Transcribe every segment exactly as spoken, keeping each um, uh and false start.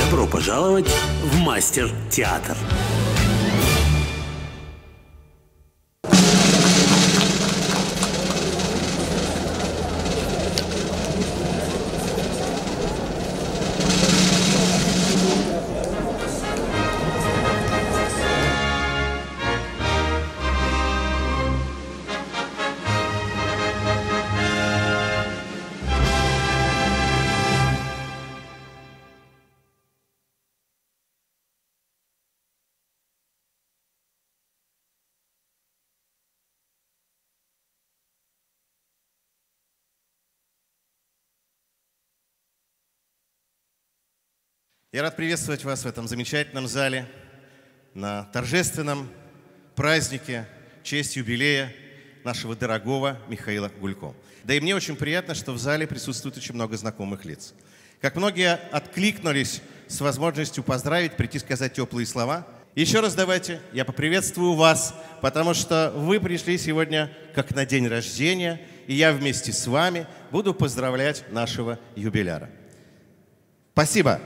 Добро пожаловать в Мастер-театр. Я рад приветствовать вас в этом замечательном зале на торжественном празднике в честь юбилея нашего дорогого Михаила Гулько. Да и мне очень приятно, что в зале присутствует очень много знакомых лиц. Как многие откликнулись с возможностью поздравить, прийти сказать теплые слова. Еще раз давайте я поприветствую вас, потому что вы пришли сегодня как на день рождения, и я вместе с вами буду поздравлять нашего юбиляра. Спасибо!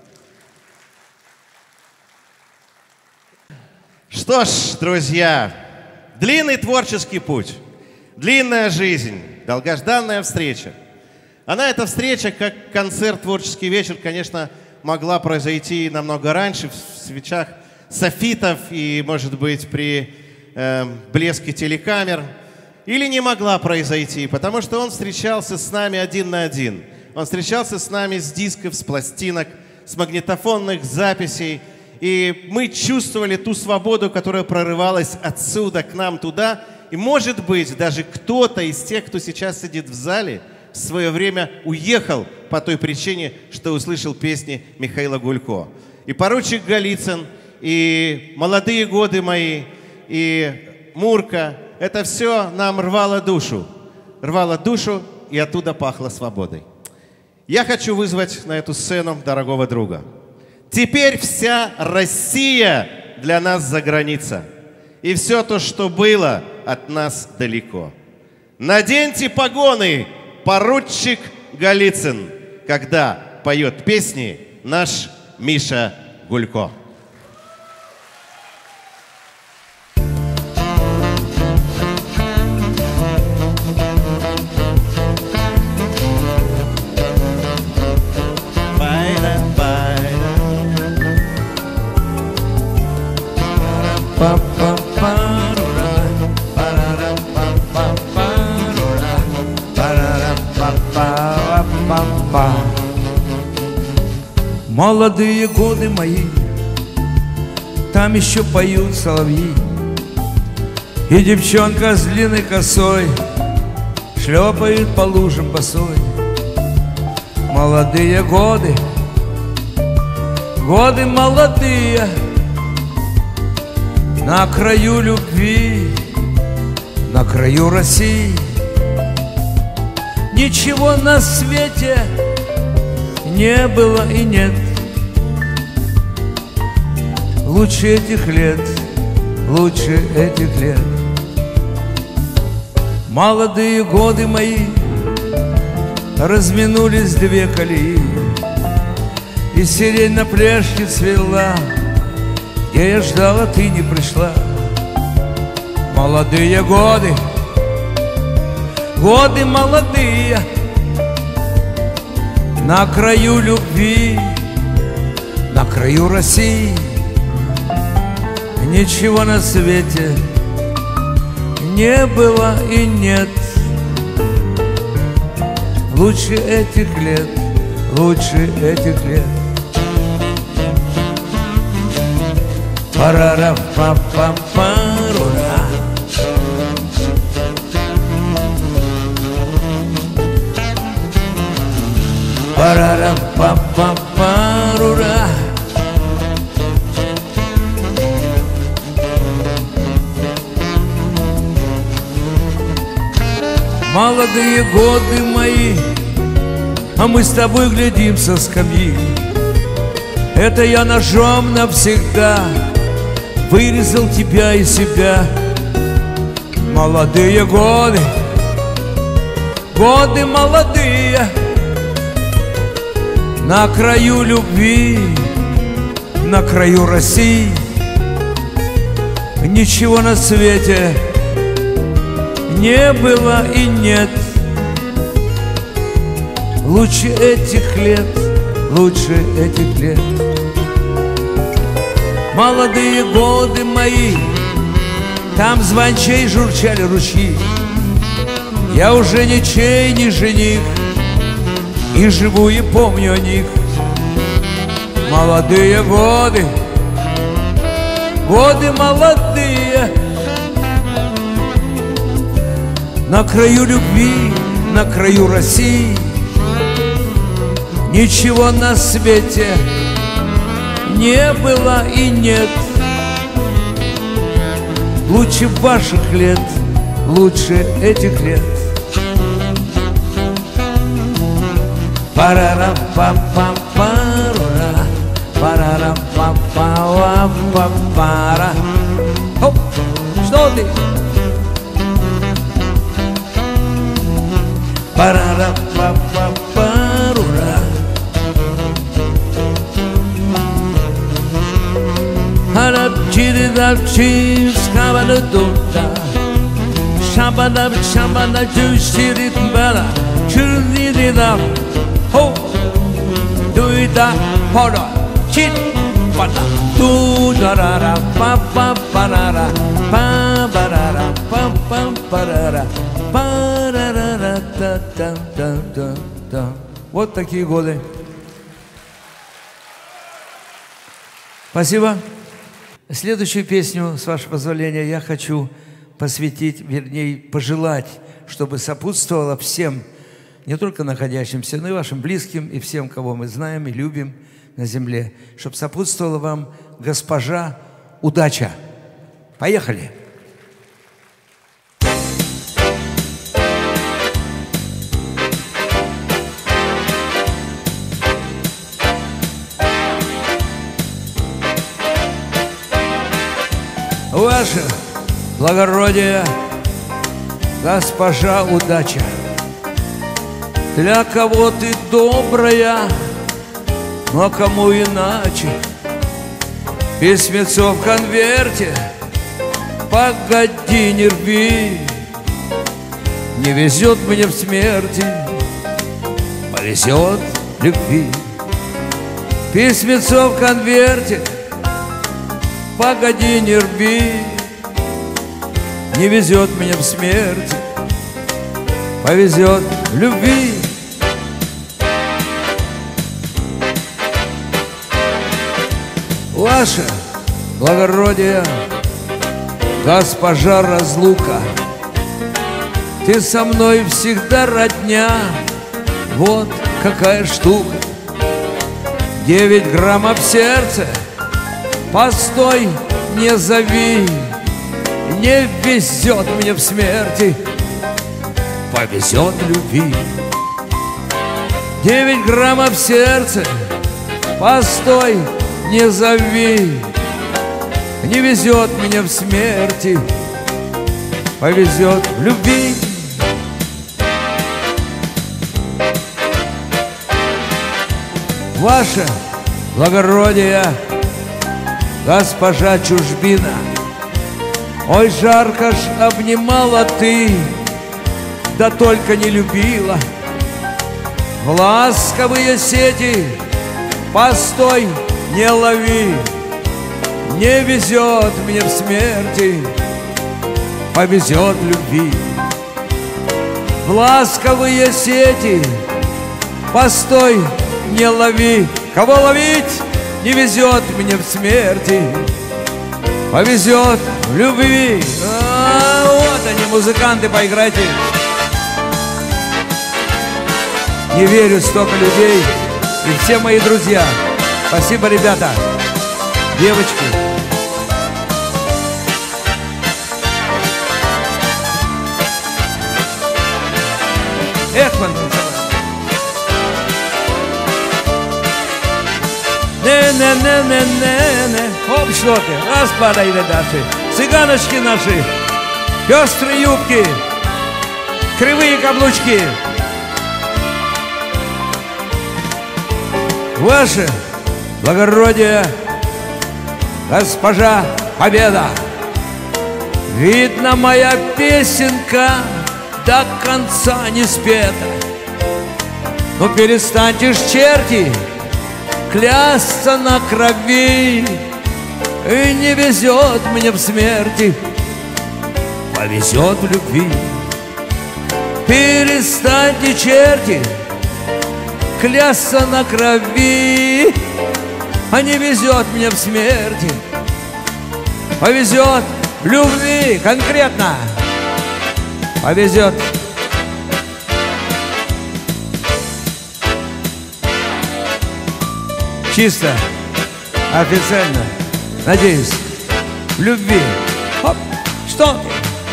Что ж, друзья, длинный творческий путь, длинная жизнь, долгожданная встреча. Она, эта встреча, как концерт, творческий вечер, конечно, могла произойти намного раньше, в свечах софитов и, может быть, при э, блеске телекамер. Или не могла произойти, потому что он встречался с нами один на один. Он встречался с нами с дисков, с пластинок, с магнитофонных записей. И мы чувствовали ту свободу, которая прорывалась отсюда к нам туда. И, может быть, даже кто-то из тех, кто сейчас сидит в зале, в свое время уехал по той причине, что услышал песни Михаила Гулько. И «Поручик Голицын», и «Молодые годы мои», и «Мурка» — это все нам рвало душу. Рвало душу, и оттуда пахло свободой. Я хочу вызвать на эту сцену дорогого друга. Теперь вся Россия для нас за граница. И все то, что было, от нас далеко. Наденьте погоны, поручик Голицын, когда поет песни наш Миша Гулько. Молодые годы мои, там еще поют соловьи, и девчонка с длинной косой шлепает по лужам босой. Молодые годы, годы молодые, на краю любви, на краю России. Ничего на свете не было и нет лучше этих лет, лучше этих лет. Молодые годы мои, разминулись две колеи, и сирень на пляжке цвела, где я ждала, ты не пришла. Молодые годы, годы молодые, на краю любви, на краю России. Ничего на свете не было и нет лучше этих лет, лучше этих лет. Пара-ра-па-па-па-ра. Пара-ра-па-па-па-ра. Молодые годы мои, а мы с тобой глядим со скамьи. Это я ножом навсегда вырезал тебя и себя. Молодые годы, годы молодые, на краю любви, на краю России. Ничего на свете не было и нет лучше этих лет, лучше этих лет. Молодые годы мои, там звончей журчали ручьи. Я уже ничей не жених, и живу и помню о них. Молодые годы, годы молодые, на краю любви, на краю России. Ничего на свете не было и нет лучше ваших лет, лучше этих лет. Парара-па-па-пара, парара-па-па-па-пара. Хоп, что ты? Парара-па-па-пара. Харап-чири-дап-чи, скабада-дута. Шабада-шабада-чу-чири-бара, чури-ди-дап. Ho, do da, hoda, chit, pada, do da da da, pa pa pa da da, pa pa da da, pa pa pa da da, pa da da da da da da da da. Вот такие годы. Спасибо. Следующую песню, с вашего позволения, я хочу посвятить, вернее, пожелать, чтобы сопутствовало всем, не только находящимся, но и вашим близким, и всем, кого мы знаем и любим на земле, чтобы сопутствовала вам госпожа удача. Поехали! Ваше благородие, госпожа удача, для кого ты добрая, но кому иначе? Письмецо в конверте, погоди, не рви. Не везет мне в смерти, повезет в любви. Письмецо в конверте, погоди, не рви. Не везет мне в смерти, повезет в любви. Ваше благородие, госпожа разлука, ты со мной всегда родня. Вот какая штука. Девять граммов сердца, постой, не зови. Не везет мне в смерти, повезет в любви. Девять граммов сердца, постой, не зови. Не везет мне в смерти, повезет в любви. Ваше благородие, госпожа чужбина, ой, жарко ж обнимала ты, да только не любила. В ласковые сети, постой, не лови. Не везет мне в смерти, повезет в любви. В ласковые сети, постой, не лови. Кого ловить? Не везет мне в смерти, повезет в любви. А, вот они, музыканты, поиграйте. Не верю, столько людей. И все мои друзья. Спасибо, ребята. Девочки. Эх, вон Не-не-не-не-не-не. Оп, что ты? Господа и наши. Цыганочки наши. Пестрые юбки. Кривые каблучки. Ваше благородие, госпожа Победа, видно, моя песенка до конца не спета. Но перестаньте ж, черти, клясться на крови, и не везет мне в смерти, повезет в любви. Перестаньте, черти, клясться на крови, а не везет мне в смерти, повезет в любви. Конкретно повезет. Чисто, официально, надеюсь, в любви. Хоп, что ты?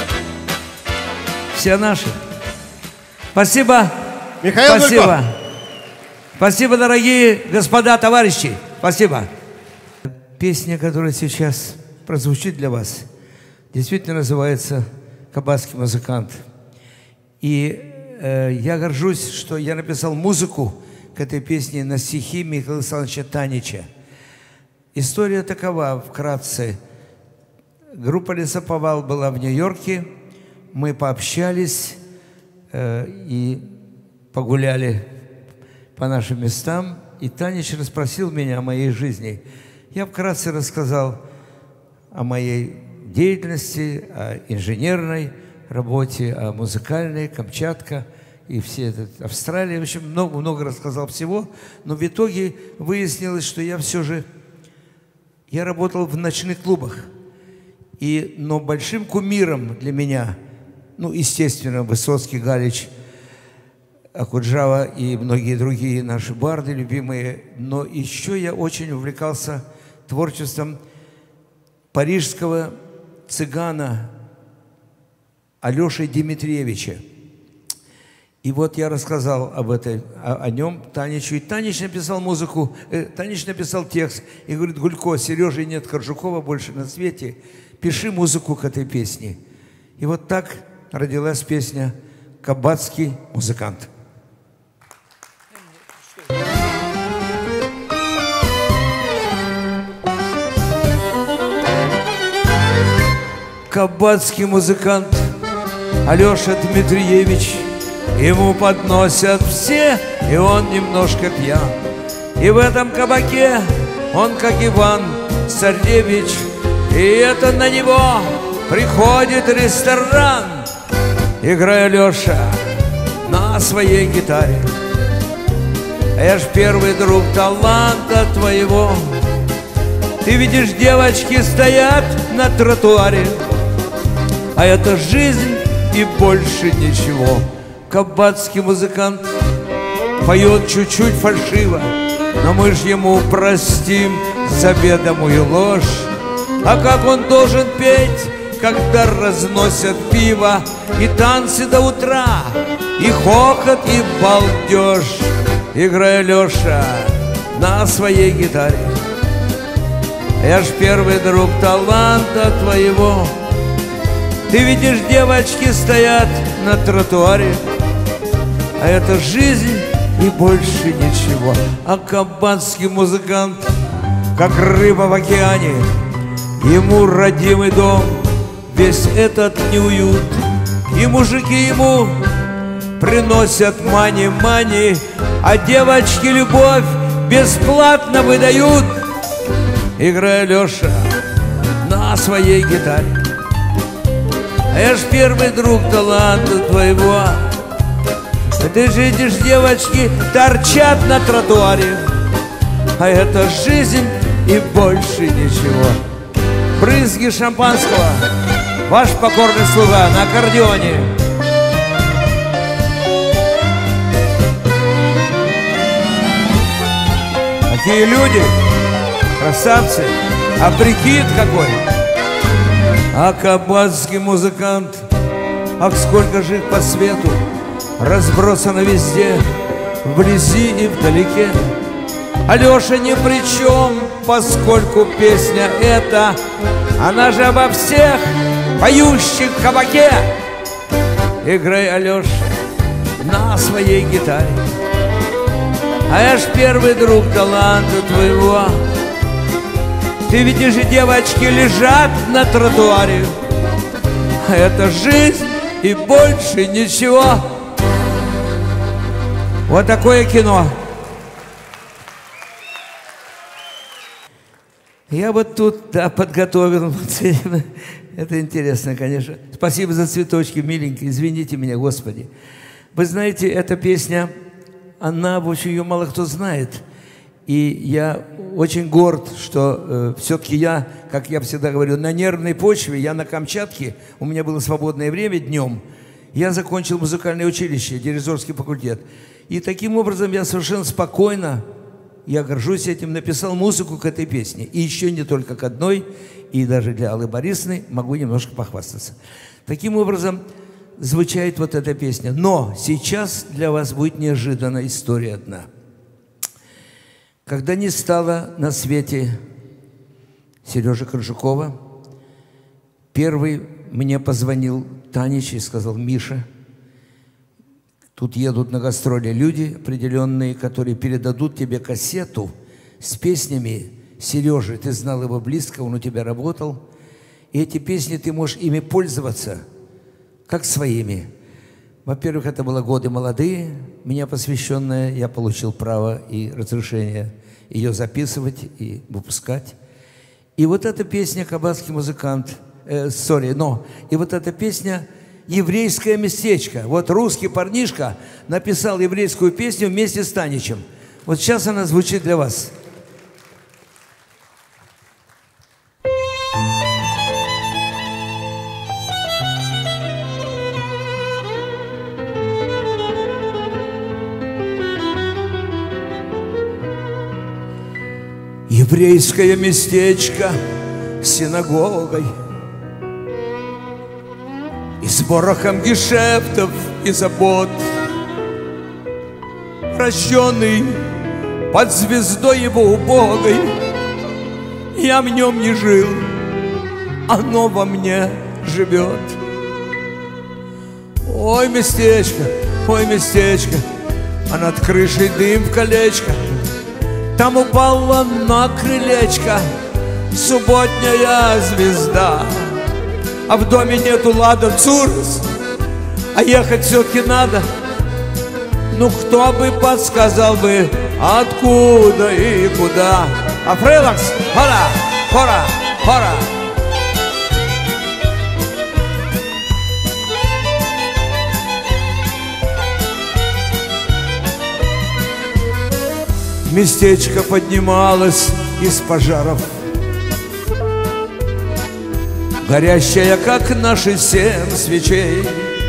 Все наши. Спасибо. Михаил Спасибо. Гулько. Спасибо, дорогие господа, товарищи. Спасибо. Песня, которая сейчас прозвучит для вас, действительно называется «Кабацкий музыкант». И э, я горжусь, что я написал музыку к этой песне на стихи Михаила Александровича Танича. История такова, вкратце. Группа «Лесоповал» была в Нью-Йорке. Мы пообщались э, и погуляли по нашим местам. И Танич расспросил меня о моей жизни. Я вкратце рассказал о моей деятельности, о инженерной работе, о музыкальной, Камчатка и все это, Австралия. В общем, много-много рассказал всего. Но в итоге выяснилось, что я все же... Я работал в ночных клубах. И, но большим кумиром для меня, ну, естественно, Высоцкий, Галич, Акуджава и многие другие наши барды любимые. Но еще я очень увлекался творчеством парижского цыгана Алеши Дмитриевича. И вот я рассказал об этой, о, о нем Таничу. И Танич написал музыку, э, Танич написал текст. И говорит: Гулько, Сережи нет, Коржукова больше на свете. Пиши музыку к этой песне. И вот так родилась песня «Кабацкий музыкант». Кабацкий музыкант Алеша Дмитриевич, ему подносят все, и он немножко пьян. И в этом кабаке он, как Иван Царевич, и это на него приходит ресторан. Играй, Алеша, на своей гитаре. А я ж первый друг таланта твоего. Ты видишь, девочки стоят на тротуаре, а это жизнь и больше ничего. Кабацкий музыкант поет чуть-чуть фальшиво, но мы ж ему простим заведомую ложь. А как он должен петь, когда разносят пиво и танцы до утра, и хохот, и балдеж? Играй, Леша, на своей гитаре. Я ж первый друг таланта твоего. Ты видишь, девочки стоят на тротуаре, а это жизнь и больше ничего. А кабацкий музыкант, как рыба в океане, ему родимый дом, весь этот неуют. И мужики ему приносят мани-мани, а девочки любовь бесплатно выдают. Играй, Леша, на своей гитаре. А я ж первый друг таланта твоего. Ты же видишь, девочки торчат на тротуаре, а это жизнь и больше ничего. Брызги шампанского, ваш покорный слуга на аккордеоне. Какие люди, красавцы, а прикид какой. А кабацкий музыкант, ах, сколько же их по свету разбросано везде, вблизи и вдалеке. Алеша ни при чем, поскольку песня эта, она же обо всех поющих в кабаке. Играй, Алеша, на своей гитаре. а я ж первый друг таланта твоего. Ты видишь, девочки лежат на тротуаре, а это жизнь и больше ничего. Вот такое кино. Я вот тут, да, подготовил. Это интересно, конечно. Спасибо за цветочки, миленькие. Извините меня, Господи. Вы знаете, эта песня, она, в общем, ее мало кто знает. И я очень горд, что э, все-таки я, как я всегда говорю, на нервной почве, я на Камчатке, у меня было свободное время днем, я закончил музыкальное училище, дирижерский факультет. И таким образом я совершенно спокойно, я горжусь этим, написал музыку к этой песне. И еще не только к одной, и даже для Аллы Борисовны могу немножко похвастаться. Таким образом звучит вот эта песня. Но сейчас для вас будет неожиданная история одна. Когда не стало на свете Сережи Коржукова, первый мне позвонил Танич и сказал: Миша, тут едут на гастроли люди определенные, которые передадут тебе кассету с песнями Сережи. Ты знал его близко, он у тебя работал. И эти песни ты можешь ими пользоваться, как своими. Во-первых, это были годы молодые, меня посвященные, я получил право и разрешение ее записывать и выпускать. И вот эта песня «Кабацкий музыкант», э, sorry, но, и вот эта песня «Еврейское местечко». Вот русский парнишка написал еврейскую песню вместе с Таничем. Вот сейчас она звучит для вас. Еврейское местечко с синагогой и с ворохом гешефтов и забот, рожденный под звездой его убогой. Я в нем не жил, оно во мне живет. Ой, местечко, ой, местечко, а над крышей дым в колечко. Там упала на крылечко субботняя звезда, а в доме нету лада цурс, а ехать все-таки надо. Ну, кто бы подсказал бы, откуда и куда. А фрелакс, хора, хора, хора. Местечко поднималось из пожаров, горящая, как наши семь свечей.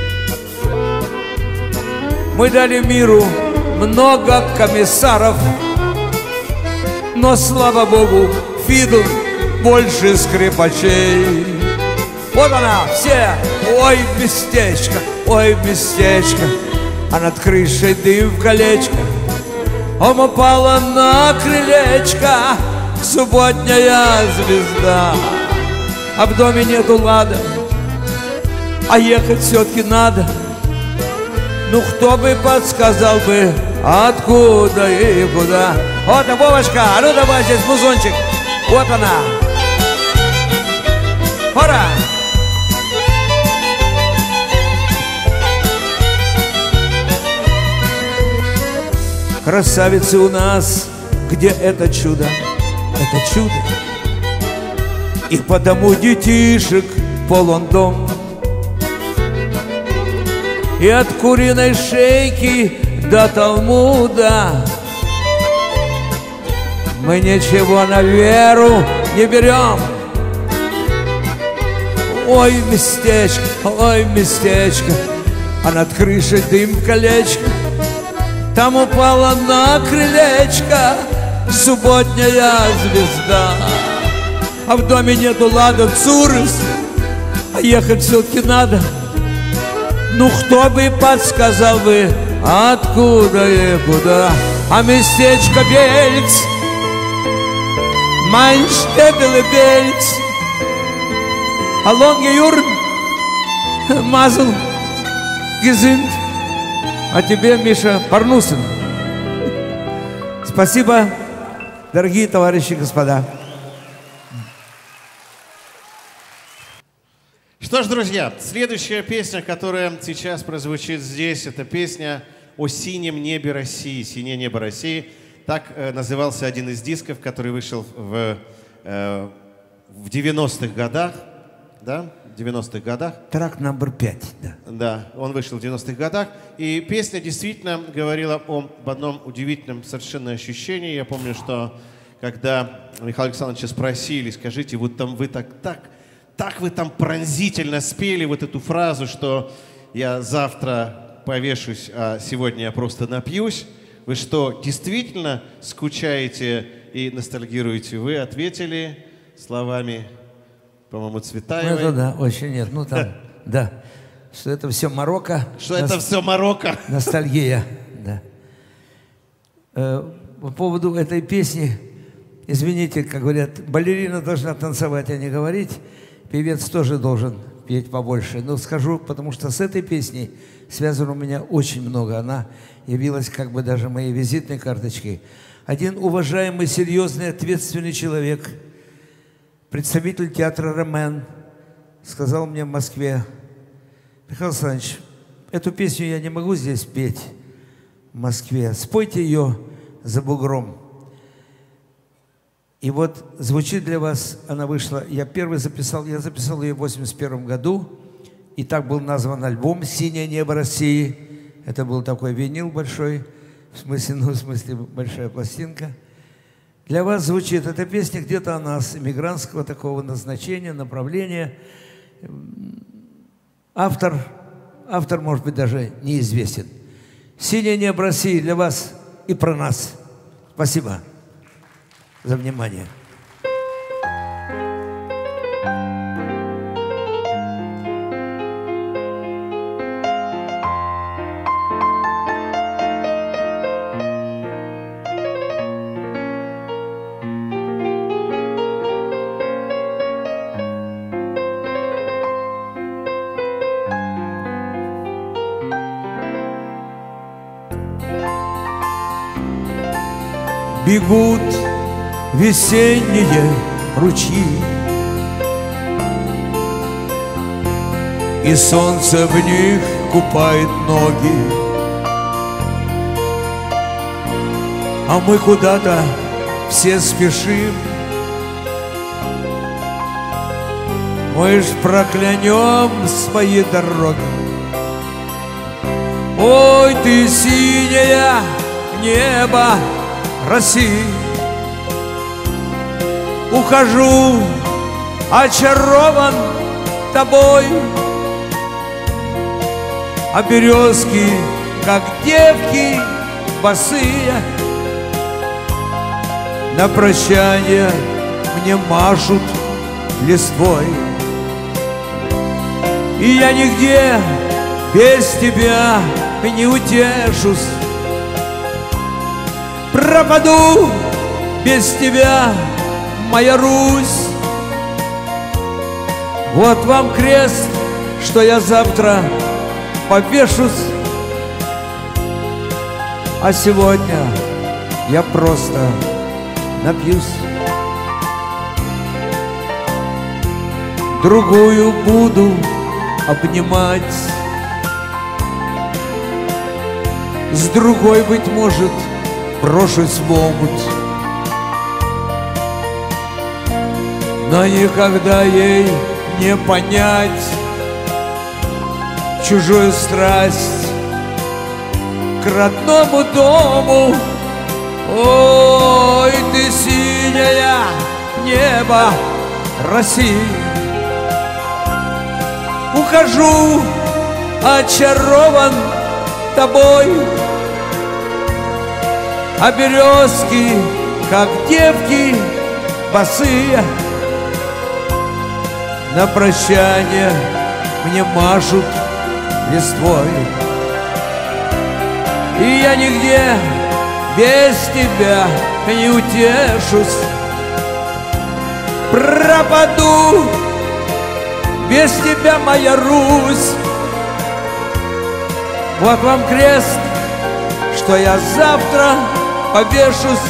Мы дали миру много комиссаров, но, слава Богу, фидл больше скрипачей. Вот она, все, ой, местечко, ой, местечко, а над крышей дым в колечко. Он упала на крылечко субботняя звезда, а в доме нету лада, а ехать все-таки надо. Ну, кто бы подсказал бы, откуда и куда. Вот, а Вовочка, а ну давай здесь музончик. Вот она. Пора. Красавицы у нас, где это чудо, это чудо. И по дому детишек полон дом, и от куриной шейки до Талмуда мы ничего на веру не берем. Ой, местечко, ой, местечко, а над крышей дым в колечко. Там упала на крылечко субботняя звезда, а в доме нету лада цурс, а ехать все-таки надо. Ну, кто бы подсказал бы, откуда и куда. А местечко Бельц, Майнштедел и Бельц, а лонге Юрн, Мазл, Гезинд. А тебе, Миша, Парнусин. Спасибо, дорогие товарищи и господа. Что ж, друзья, следующая песня, которая сейчас прозвучит здесь, это песня о синем небе России. «Синее небо России». Так э, назывался один из дисков, который вышел в, э, в девяностых годах. Да? В девяностых годах. Трак номер пять, да. Да, он вышел в девяностых годах. И песня действительно говорила об одном удивительном совершенно ощущении. Я помню, что когда Михаила Александровича спросили, скажите, вот там вы так, так, так вы там пронзительно спели вот эту фразу, что я завтра повешусь, а сегодня я просто напьюсь. Вы что, действительно скучаете и ностальгируете? Вы ответили словами, по-моему, Цветаевой. Ну, это да, очень нет. Ну, там, да. Что это все Марокко. Что это все Марокко. Ностальгия, да. По поводу этой песни, извините, как говорят, балерина должна танцевать, а не говорить. Певец тоже должен петь побольше. Но скажу, потому что с этой песней связано у меня очень много. Она явилась как бы даже моей визитной карточкой. Один уважаемый, серьезный, ответственный человек, представитель театра «Ромен», сказал мне в Москве: Михаил Александрович, эту песню я не могу здесь петь, в Москве. Спойте ее за бугром. И вот звучит для вас, она вышла, я первый записал, я записал ее в восемьдесят первом году, и так был назван альбом «Синее небо России». Это был такой винил большой, в смысле, ну, в смысле большая пластинка. Для вас звучит эта песня где-то о нас, эмигрантского такого назначения, направления. Автор, автор, может быть, даже неизвестен. «Синее небо России» для вас и про нас. Спасибо за внимание. Бегут весенние ручьи, и солнце в них купает ноги, а мы куда-то все спешим. Мы ж проклянем свои дороги. Ой, ты синее небо России, ухожу, очарован тобой, а березки, как девки босые, на прощание мне машут листвой. И я нигде без тебя не утешусь, пропаду без тебя, моя Русь. Вот вам крест, что я завтра повешусь, а сегодня я просто напьюсь. Другую буду обнимать, с другой, быть может, брошусь в омут, но никогда ей не понять чужую страсть к родному дому. Ой, ты синее небо России, ухожу, очарован тобой, а березки, как девки босые, на прощание мне машут листвой. И я нигде без тебя не утешусь, пропаду без тебя, моя Русь. Вот вам крест, что я завтра повешусь.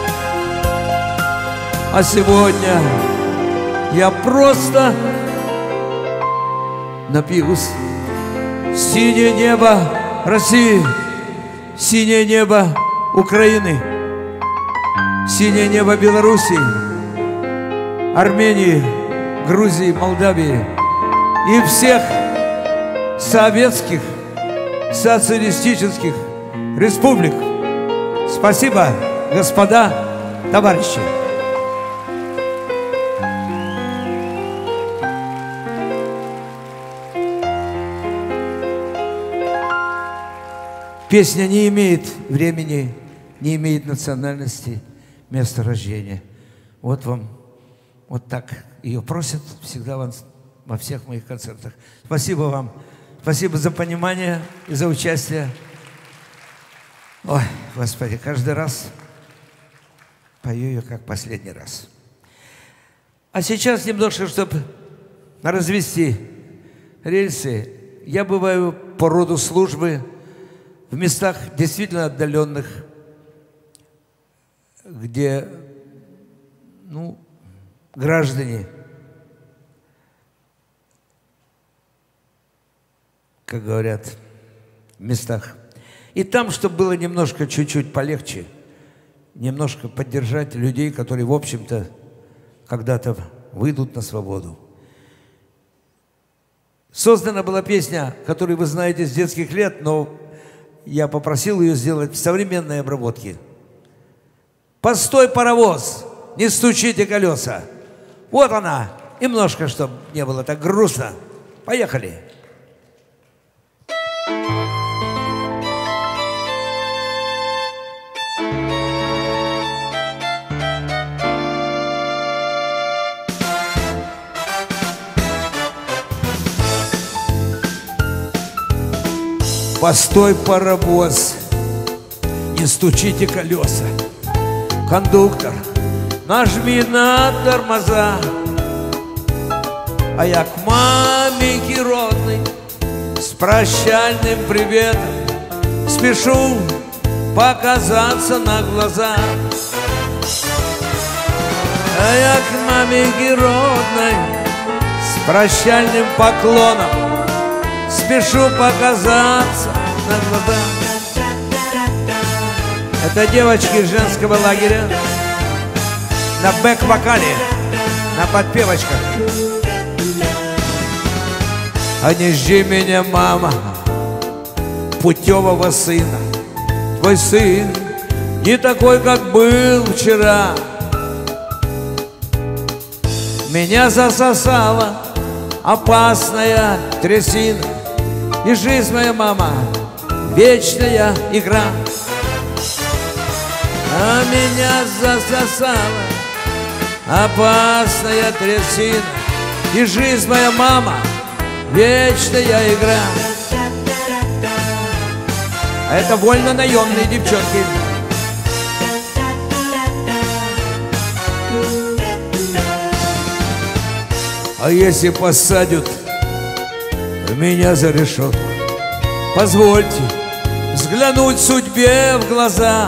А сегодня я просто напьюсь. Синее небо России, синее небо Украины, синее небо Белоруссии, Армении, Грузии, Молдавии и всех советских, социалистических республик. Спасибо, господа, товарищи. Песня не имеет времени, не имеет национальности, места рождения. Вот вам, вот так ее просят всегда вам, во всех моих концертах. Спасибо вам, спасибо за понимание и за участие. Ой, Господи, каждый раз пою ее как последний раз. А сейчас немножко, чтобы развести рельсы, я бываю по роду службы в местах действительно отдаленных, где, ну, граждане, как говорят, в местах. И там, чтобы было немножко, чуть-чуть полегче, немножко поддержать людей, которые, в общем-то, когда-то выйдут на свободу. Создана была песня, которую вы знаете с детских лет, но я попросил ее сделать в современной обработке. «Постой, паровоз, не стучите колеса». Вот она. Немножко, чтобы не было так грустно. Поехали. Постой, паровоз, не стучите колеса. Кондуктор, нажми на тормоза. А я к маменьке родной с прощальным приветом спешу показаться на глаза. А я к маменьке родной с прощальным поклоном спешу показаться на глаза. Это девочки из женского лагеря на бэк-вокале, на подпевочках. А не жди меня, мама, путевого сына. Твой сын не такой, как был вчера. Меня засосала опасная трясина, и жизнь моя, мама, вечная игра. А меня засосала опасная трясина, и жизнь моя, мама, вечная игра. А это вольно-наемные девчонки. А если посадят меня за решетку, позвольте взглянуть судьбе в глаза.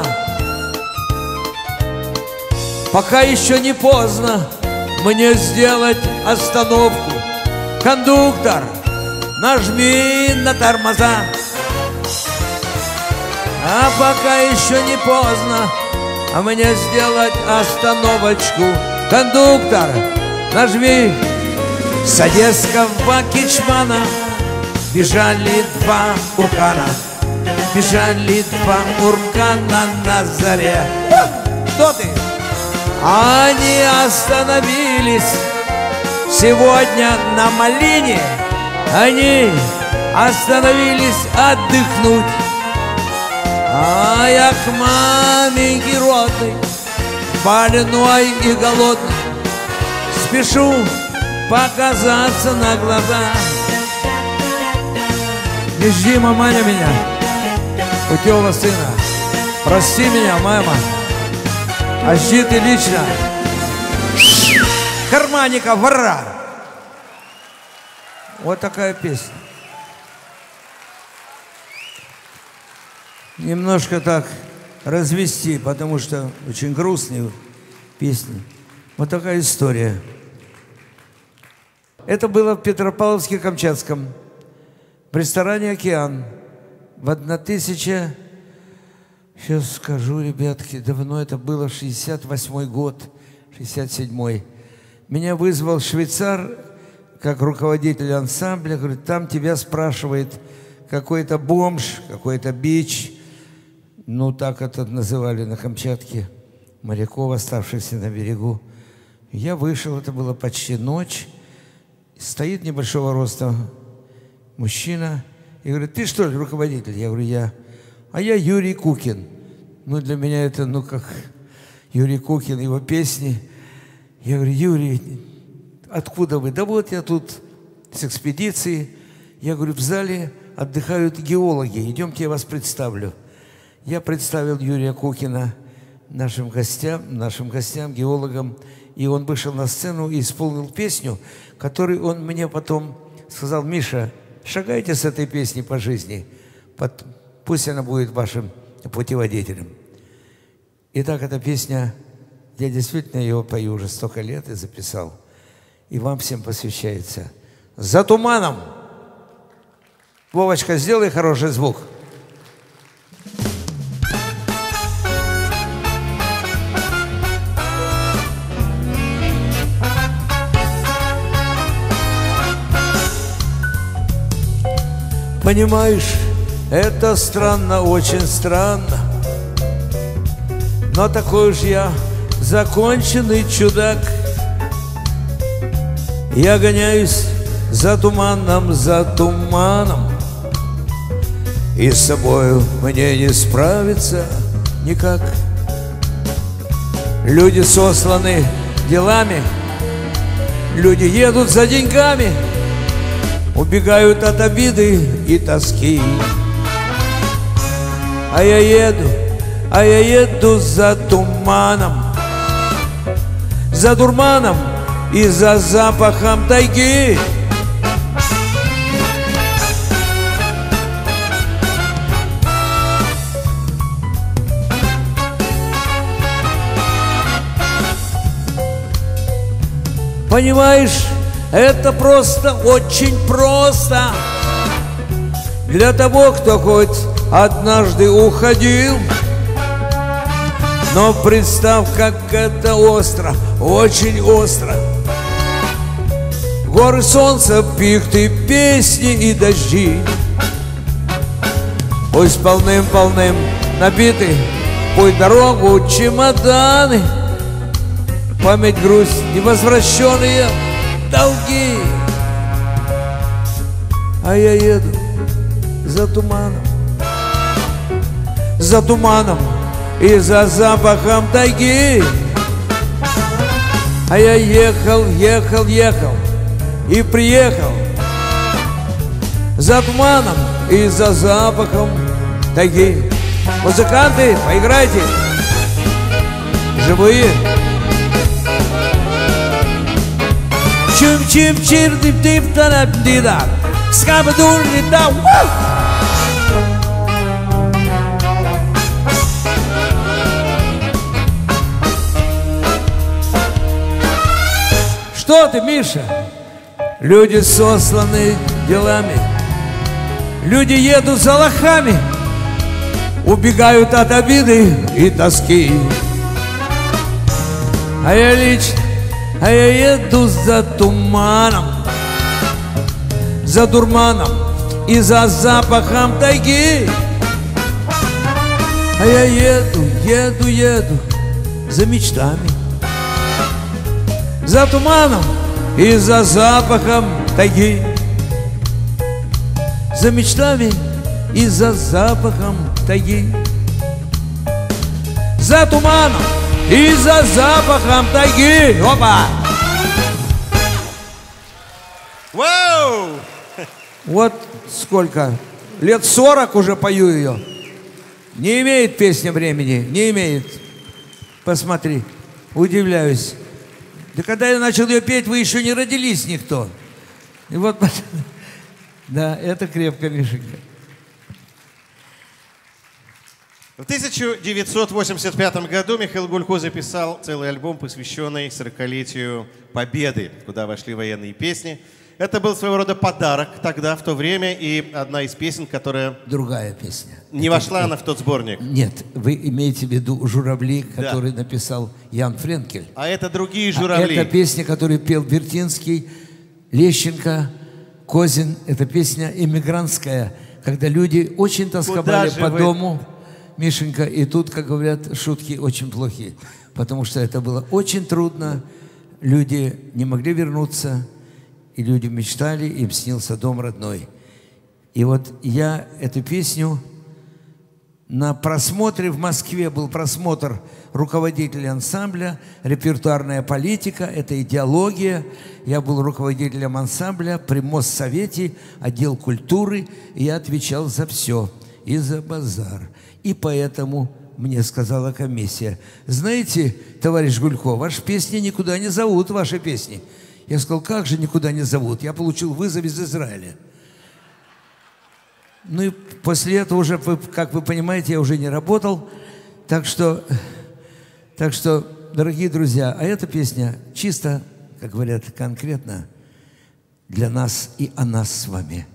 Пока еще не поздно мне сделать остановку. Кондуктор, нажми на тормоза. А пока еще не поздно а мне сделать остановочку. Кондуктор, нажми. С одесского Кичмана бежали два уркана, бежали два уркана на заре. Что ты? Они остановились сегодня на малине. Они остановились отдохнуть. А я к маменьке родной, больной и голодный, спешу показаться на глаза. Не жди, маманя, меня, путевого сына. Прости меня, мама, а жди ты лично карманника вора. Вот такая песня. Немножко так развести, потому что очень грустные песни. Вот такая история. Это было в Петропавловске-Камчатском, в ресторане «Океан». В тысяча... Сейчас скажу, ребятки, давно это было, шестьдесят восьмой год, шестьдесят седьмой. Меня вызвал швейцар, как руководитель ансамбля, говорит, там тебя спрашивает какой-то бомж, какой-то бич. Ну, так это называли на Камчатке, моряков, оставшихся на берегу. Я вышел, это было почти ночь. Стоит небольшого роста мужчина и говорит, ты что ли руководитель? Я говорю, я. А я Юрий Кукин. Ну, для меня это, ну, как Юрий Кукин, его песни. Я говорю, Юрий, откуда вы? Да вот я тут с экспедиции. Я говорю, в зале отдыхают геологи. Идемте, я вас представлю. Я представил Юрия Кукина нашим гостям, нашим гостям, геологам. И он вышел на сцену и исполнил песню, которую он мне потом сказал, Миша, шагайте с этой песней по жизни. Пусть она будет вашим путеводителем. Итак, эта песня, я действительно ее пою уже столько лет и записал. И вам всем посвящается. «За туманом». Вовочка, сделай хороший звук. Понимаешь, это странно, очень странно, но такой уж я законченный чудак. Я гоняюсь за туманом, за туманом, и с собою мне не справиться никак. Люди сосланы делами, люди едут за деньгами, убегают от обиды и тоски. А я еду, а я еду за туманом, за дурманом и за запахом тайги. Понимаешь, это просто, очень просто для того, кто хоть однажды уходил. Но представь, как это остро, очень остро. Горы, солнца, пихты, песни и дожди. Пусть полным-полным набиты путь, дорогу, чемоданы, память, грусть, невозвращенные долги. А я еду за туманом, за туманом и за запахом тайги. А я ехал, ехал, ехал и приехал за туманом и за запахом тайги. Музыканты, поиграйте. Живые. Чим-чим-чир-дип-дип-та-на-дида, скабадур-дида. Что ты, Миша? Люди сосланы делами, люди едут за лохами, убегают от обиды и тоски. А я лично, а я еду за туманом, за дурманом и за запахом тайги. А я еду, еду, еду за мечтами, за туманом и за запахом тайги. За мечтами и за запахом тайги. За туманом и за запахом тайги. Опа! Вау! Вот сколько? Лет сорок уже пою ее. Не имеет песня времени, не имеет. Посмотри, удивляюсь. Да когда я начал ее петь, вы еще не родились никто. И вот, да, это крепко, Мишенька. В тысяча девятьсот восемьдесят пятом году Михаил Гулько записал целый альбом, посвященный сорокалетию Победы, куда вошли военные песни. Это был своего рода подарок тогда, в то время, и одна из песен, которая... Другая песня. Не это, вошла это, она в тот сборник. Нет, вы имеете в виду «Журавли», который да. написал Ян Френкель. А это другие «Журавли». А это песня, которую пел Вертинский, Лещенко, Козин. Это песня эмигрантская, когда люди очень тосковали по вы... дому, Мишенька, и тут, как говорят, шутки очень плохие, потому что это было очень трудно. Люди не могли вернуться, и люди мечтали, им снился дом родной. И вот я эту песню на просмотре в Москве, был просмотр руководителя ансамбля, репертуарная политика, это идеология. Я был руководителем ансамбля при Моссовете, отдел культуры, и я отвечал за все, и за базар. И поэтому мне сказала комиссия: знаете, товарищ Гулько, ваши песни никуда не зовут, ваши песни. Я сказал: как же никуда не зовут? Я получил вызов из Израиля. Ну и после этого уже, как вы понимаете, я уже не работал. Так что, так что, дорогие друзья, а эта песня чисто, как говорят, конкретно для нас и о нас с вами.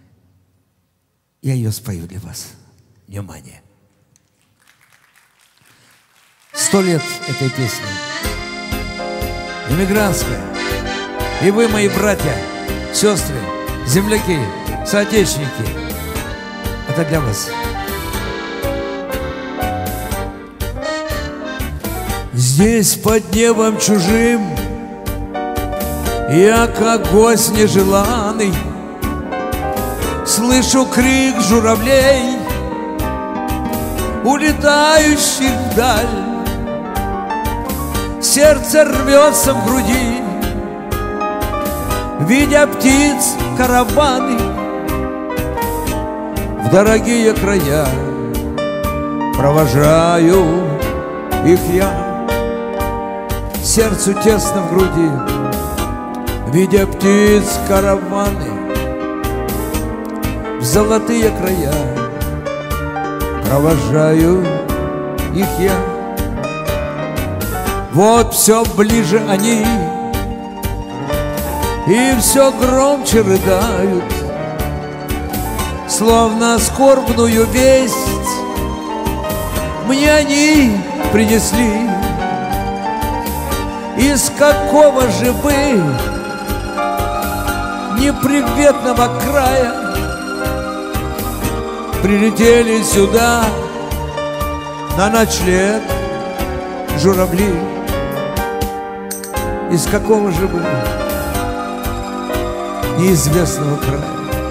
Я ее спою для вас. Внимание. Сто лет этой песни. Эмигрантская. И вы, мои братья, сестры, земляки, соотечественники, это для вас. Здесь под небом чужим я, как гость нежеланный, слышу крик журавлей, улетающих вдаль. Сердце рвется в груди, видя птиц караваны в дорогие края. Провожаю их я, сердцу тесно в груди, видя птиц караваны в золотые края. Провожаю их я. Вот все ближе они, и все громче рыдают, словно скорбную весть мне они принесли. Из какого же вы неприветного края прилетели сюда на ночлег, журавли? Из какого же вы неизвестного края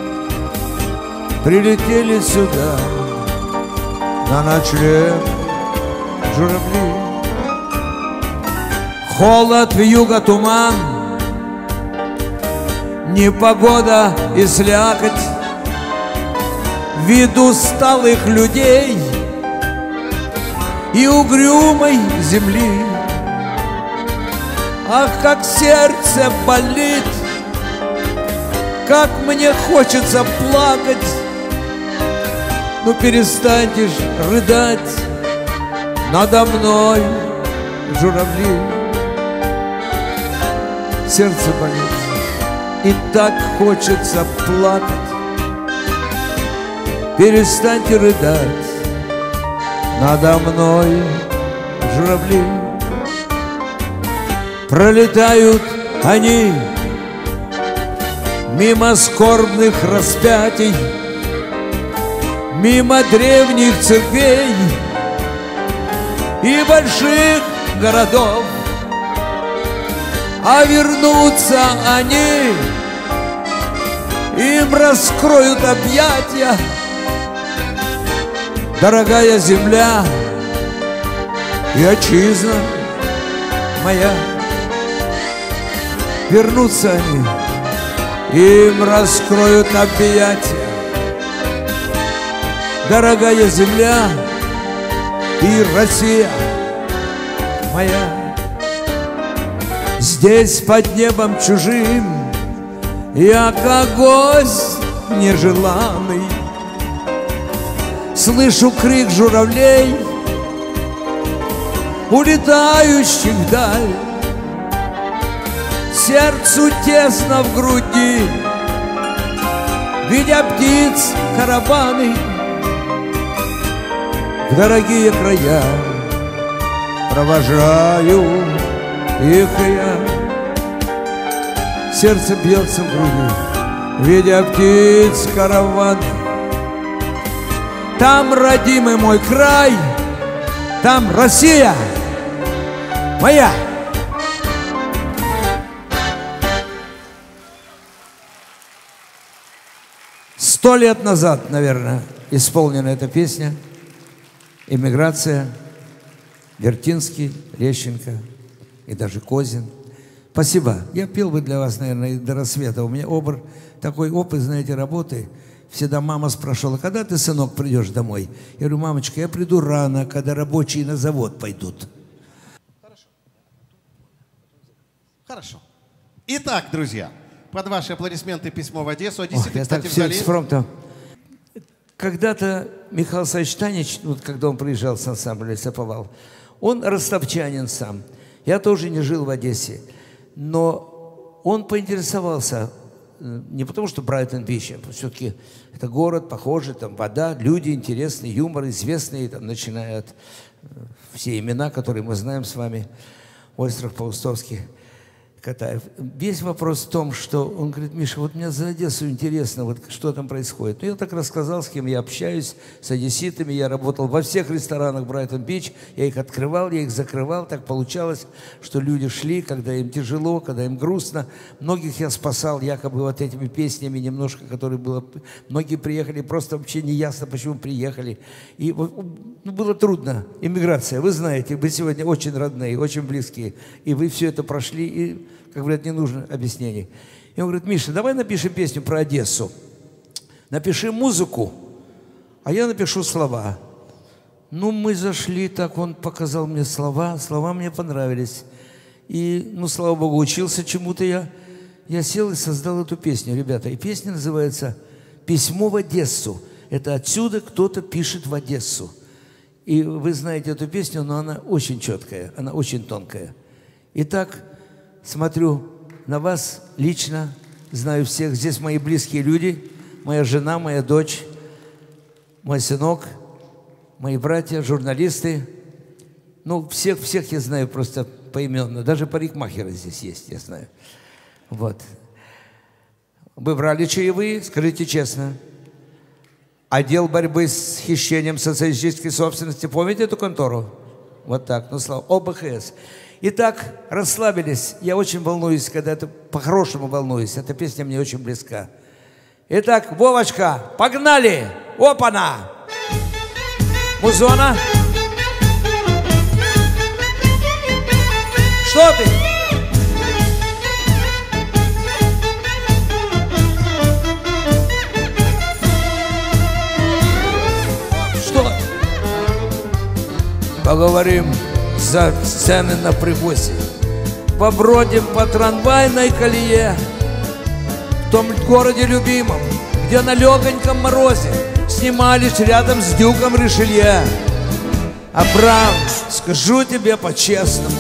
прилетели сюда на ночлег, журавли? Холод, вьюга, туман, непогода и слякоть, вид усталых людей и угрюмой земли. Ах, как сердце болит, как мне хочется плакать. Ну перестаньте ж рыдать надо мной, журавли. Сердце болит, и так хочется плакать. Перестаньте рыдать надо мной, журавли. Пролетают они мимо скорбных распятий, мимо древних церквей и больших городов. А вернутся они, им раскроют объятия, дорогая земля и отчизна моя. Вернутся они, им раскроют объятия, дорогая земля и Россия моя. Здесь под небом чужим я, как гость нежеланный, слышу крик журавлей, улетающих вдаль. Сердцу тесно в груди, видя птиц караваны в дорогие края. Провожаю их я. Сердце бьется в груди, видя птиц караваны. Там родимый мой край, там Россия моя. Сто лет назад, наверное, исполнена эта песня. Эмиграция, Вертинский, Лещенко и даже Козин. Спасибо. Я пел бы для вас, наверное, до рассвета. У меня обр... такой опыт, знаете, работы. Всегда мама спрашивала, когда ты, сынок, придешь домой? Я говорю, мамочка, я приду рано, когда рабочие на завод пойдут. Хорошо. Хорошо. Итак, друзья, под ваши аплодисменты письмо в Одессу. Одесситы, Ох, кстати, так все вдали. с фронта. Когда-то Михаил Савич Танич, вот когда он приезжал с ансамблем «Лесоповал», он ростовчанин сам. Я тоже не жил в Одессе. Но он поинтересовался, не потому что Брайтон-Бич, а все-таки это город, похожий, там вода, люди интересные, юмор известный, там, начиная от все имена, которые мы знаем с вами, Ойстрах, Паустовский, Катаев. Весь вопрос в том, что он говорит, Миша, вот мне за Одессу интересно, вот что там происходит. Ну, я так рассказал, с кем я общаюсь, с одесситами. Я работал во всех ресторанах Брайтон-Бич, я их открывал, я их закрывал. Так получалось, что люди шли, когда им тяжело, когда им грустно. Многих я спасал якобы вот этими песнями немножко, которые было... Многие приехали, просто вообще не ясно, почему приехали. И ну, было трудно. Иммиграция, вы знаете, вы сегодня очень родные, очень близкие. И вы все это прошли, и... Как говорят, не нужно объяснений. И он говорит, Миша, давай напишем песню про Одессу. Напиши музыку, а я напишу слова. Ну, мы зашли, так он показал мне слова. Слова мне понравились. И, ну, слава Богу, учился чему-то я. Я сел и создал эту песню, ребята. И песня называется «Письмо в Одессу». Это отсюда кто-то пишет в Одессу. И вы знаете эту песню, но она очень четкая, она очень тонкая. Итак, смотрю на вас лично, знаю всех. Здесь мои близкие люди, моя жена, моя дочь, мой сынок, мои братья, журналисты. Ну, всех-всех я знаю просто поименно. Даже парикмахеры здесь есть, я знаю. Вот. Вы брали чаевые, скажите честно. Отдел борьбы с хищением социалистической собственности. Помните эту контору? Вот так. Ну, слава. ОБХС. Итак, расслабились. Я очень волнуюсь, когда это по-хорошему волнуюсь. Эта песня мне очень близка. Итак, Вовочка, погнали! Опа-на! Музона. Что ты? Что? Поговорим за сцены на привозе. Побродим по трамвайной колее в том городе любимом, где на легоньком морозе снимались рядом с дюком Ришелье. Абрам, скажу тебе по-честному,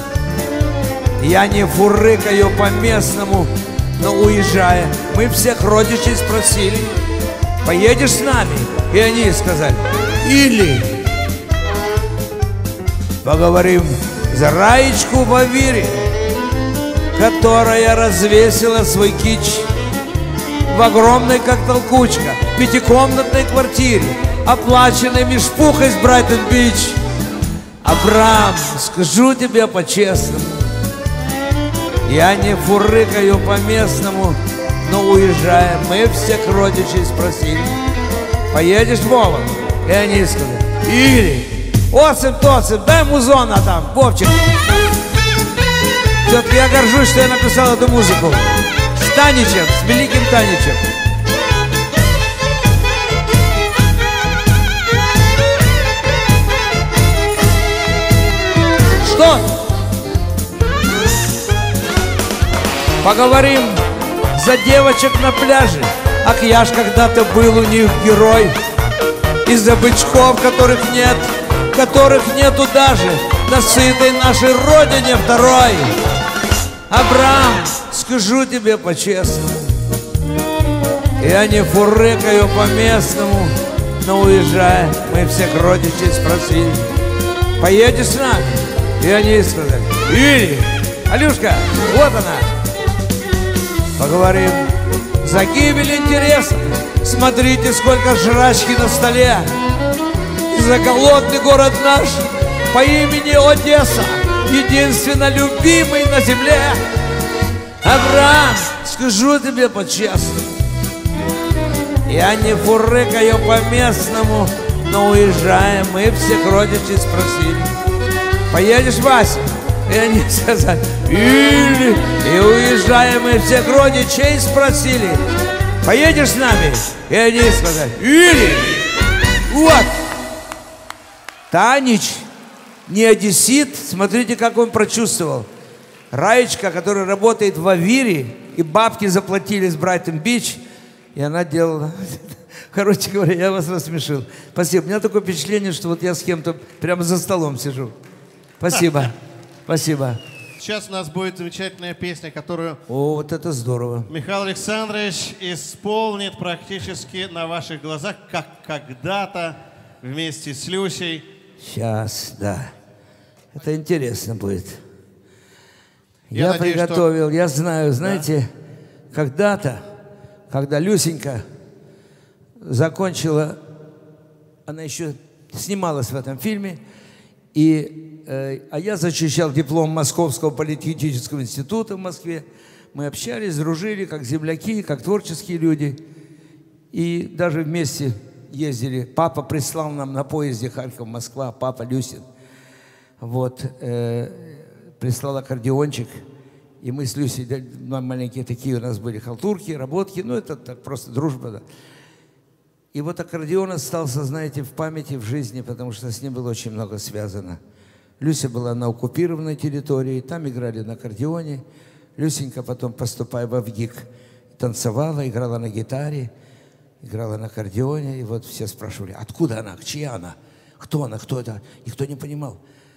я не фурыкаю по-местному, но уезжая, мы всех родичей спросили, поедешь с нами? И они сказали, или... Поговорим за Раечку в Авире, которая развесила свой кич в огромной, как толкучка, пятикомнатной квартире, оплаченной мешпухой с Брайтон-Бич. Абрам, скажу тебе по-честному, я не фурыкаю по-местному, но уезжая, мы всех родичей спросили, поедешь, Вова? И они сказали, или... Осип-тосип, дай музона там, Вовчик. Все-таки я горжусь, что я написал эту музыку. С Таничем, с великим Таничем. Что? Поговорим за девочек на пляже. Ах, я ж когда-то был у них герой. из-за бычков, которых нет, которых нету даже на сытой нашей родине второй. Абрам, скажу тебе по-честному, я не фурыкаю по-местному, но уезжая, мы всех родичей спросили: поедешь с нами? И они сказали: Или, Алюшка, вот она. Поговорим. За гибель интереса. Смотрите, сколько жрачки на столе. И за голодный город наш по имени Одесса, единственно любимый на земле. Авраам, скажу тебе по-честному, я не фурыкаю по-местному, но уезжаем, мы всех родичей спросили: поедешь, Вася? И они сказали: Или. И уезжаем, мы всех родичей спросили: поедешь с нами? И они сказали: Или. Вот. Танич, не одессит, смотрите, как он прочувствовал. Раечка, которая работает в Авире, и бабки заплатили с Брайтон-Бич, и она делала... Короче говоря, я вас рассмешил. Спасибо. У меня такое впечатление, что вот я с кем-то прямо за столом сижу. Спасибо. Спасибо. Сейчас у нас будет замечательная песня, которую... О, вот это здорово. Михаил Александрович исполнит практически на ваших глазах, как когда-то вместе с Люсей. Сейчас, да. Это интересно будет. Я, я надеюсь, приготовил, что... я знаю, знаете, да? Когда-то, когда Люсенька закончила, она еще снималась в этом фильме, и, э, а я защищал диплом Московского политехнического института в Москве. Мы общались, дружили, как земляки, как творческие люди, и даже вместе ездили. Папа прислал нам на поезде Харьков-Москва, папа Люсин. Вот, э, прислал аккордеончик, и мы с Люсей, маленькие такие у нас были халтурки, работки, ну это так просто дружба. Да. И вот аккордеон остался, знаете, в памяти, в жизни, потому что с ним было очень много связано. Люся была на оккупированной территории, там играли на аккордеоне. Люсенька потом, поступая в ВГИК, танцевала, играла на гитаре, играла на аккордеоне. И вот все спрашивали: откуда она, чья она, кто она, кто это. Никто не понимал.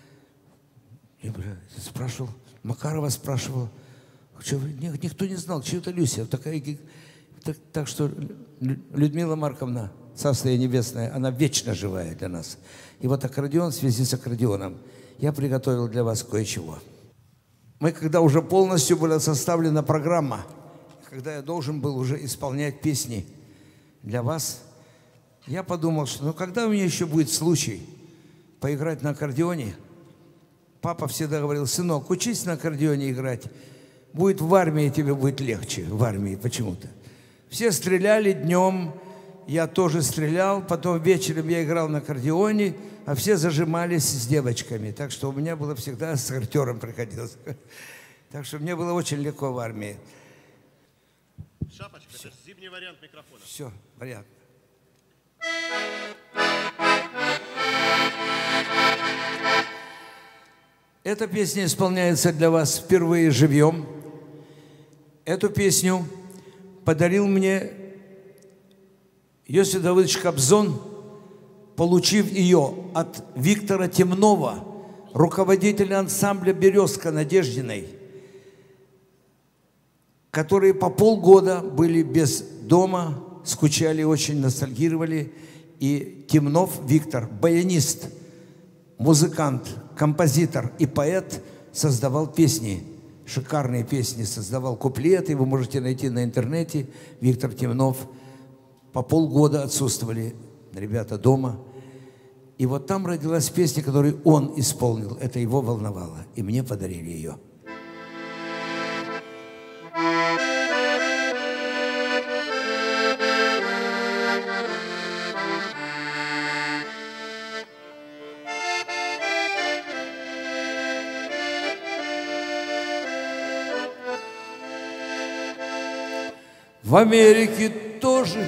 Я спрашивал, Макарова спрашивал, никто не знал, чья это Люся. Такая, так, так что Людмила Марковна, Царство ей небесное, она вечно живая для нас. И вот аккордеон в связи с аккордеоном. Я приготовил для вас кое-чего. Мы, когда уже полностью была составлена программа, когда я должен был уже исполнять песни для вас, я подумал, что ну когда у меня еще будет случай поиграть на аккордеоне? Папа всегда говорил: сынок, учись на аккордеоне играть. Будет в армии, тебе будет легче. В армии почему-то. Все стреляли днем, я тоже стрелял. Потом вечером я играл на аккордеоне, а все зажимались с девочками. Так что у меня было всегда с актером приходилось. Так что мне было очень легко в армии. Шапочка, это зимний вариант микрофона. Все, понятно. Эта песня исполняется для вас впервые живьем. Эту песню подарил мне Иосиф Давыдович Кобзон, получив ее от Виктора Темнова, руководителя ансамбля «Березка» Надеждиной, которые по полгода были без дома, скучали очень, ностальгировали. И Темнов Виктор, баянист, музыкант, композитор и поэт, создавал песни, шикарные песни, создавал куплеты, вы можете найти на интернете. Виктор Темнов. По полгода отсутствовали ребята дома. И вот там родилась песня, которую он исполнил. Это его волновало. И мне подарили ее. В Америке тоже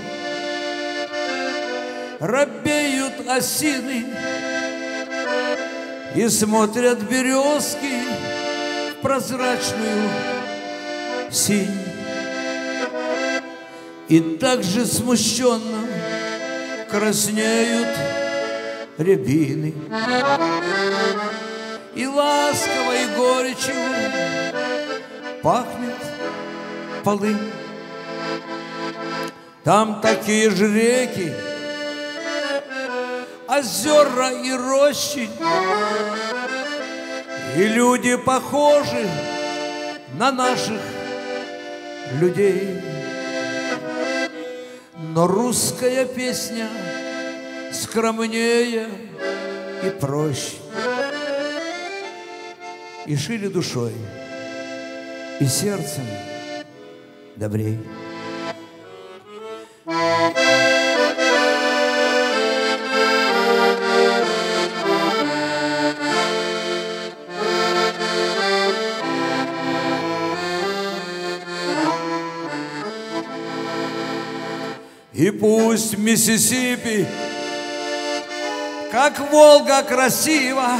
робеют осины и смотрят березки в прозрачную синь. И так же смущенно краснеют рябины, и ласковой горечью пахнет полынь. Там такие же реки, озера и рощи, и люди похожи на наших людей. Но русская песня скромнее и проще, и шире душой, и сердцем добрей. И пусть Миссисипи, как Волга, красиво,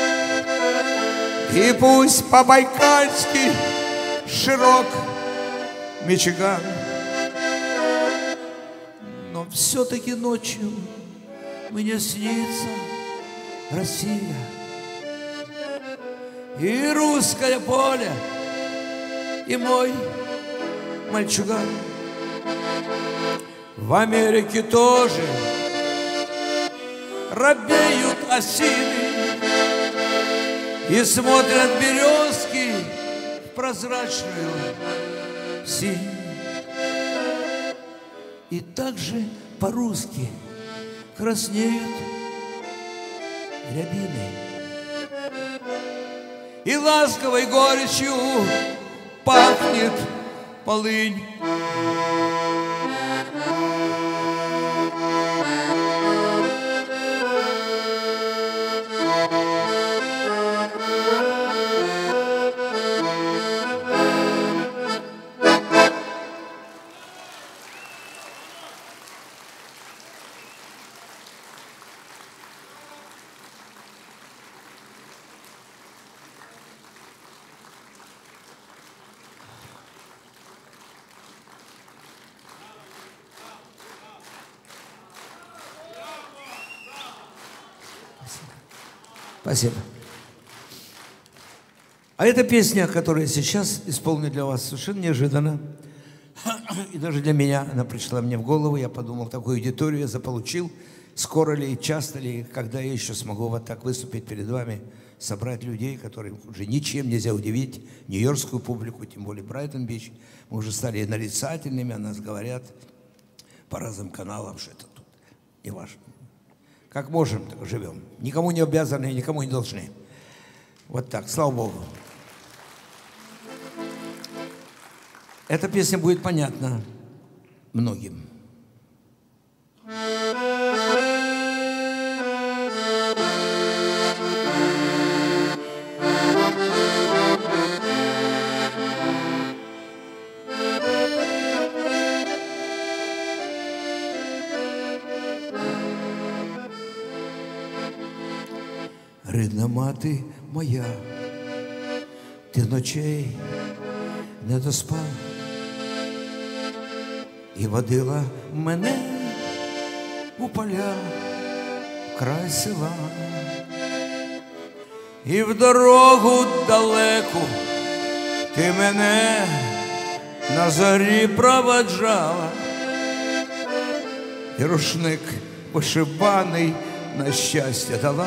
и пусть по-байкальски широк Мичиган, но все-таки ночью мне снится Россия и русское поле, и мой мальчуган. В Америке тоже робеют осины и смотрят березки в прозрачную синь. И также по-русски краснеют рябины, и ласковой горечью пахнет полынь. Спасибо. А эта песня, которую я сейчас исполню для вас, совершенно неожиданно. И даже для меня она пришла мне в голову. Я подумал, такую аудиторию я заполучил. Скоро ли, часто ли, когда я еще смогу вот так выступить перед вами, собрать людей, которых уже ничем нельзя удивить, нью-йоркскую публику, тем более Брайтон-Бич. Мы уже стали нарицательными, о нас говорят по разным каналам, что это тут не важно. Как можем, так живем. Никому не обязаны, никому не должны. Вот так, слава Богу. Эта песня будет понятна многим. Рідна мати моя, ти ночей не доспав і водила мене у поля, край села, і в дорогу далеку ти мене на зорі проводжала, і рушник вишиваний на щастя дала.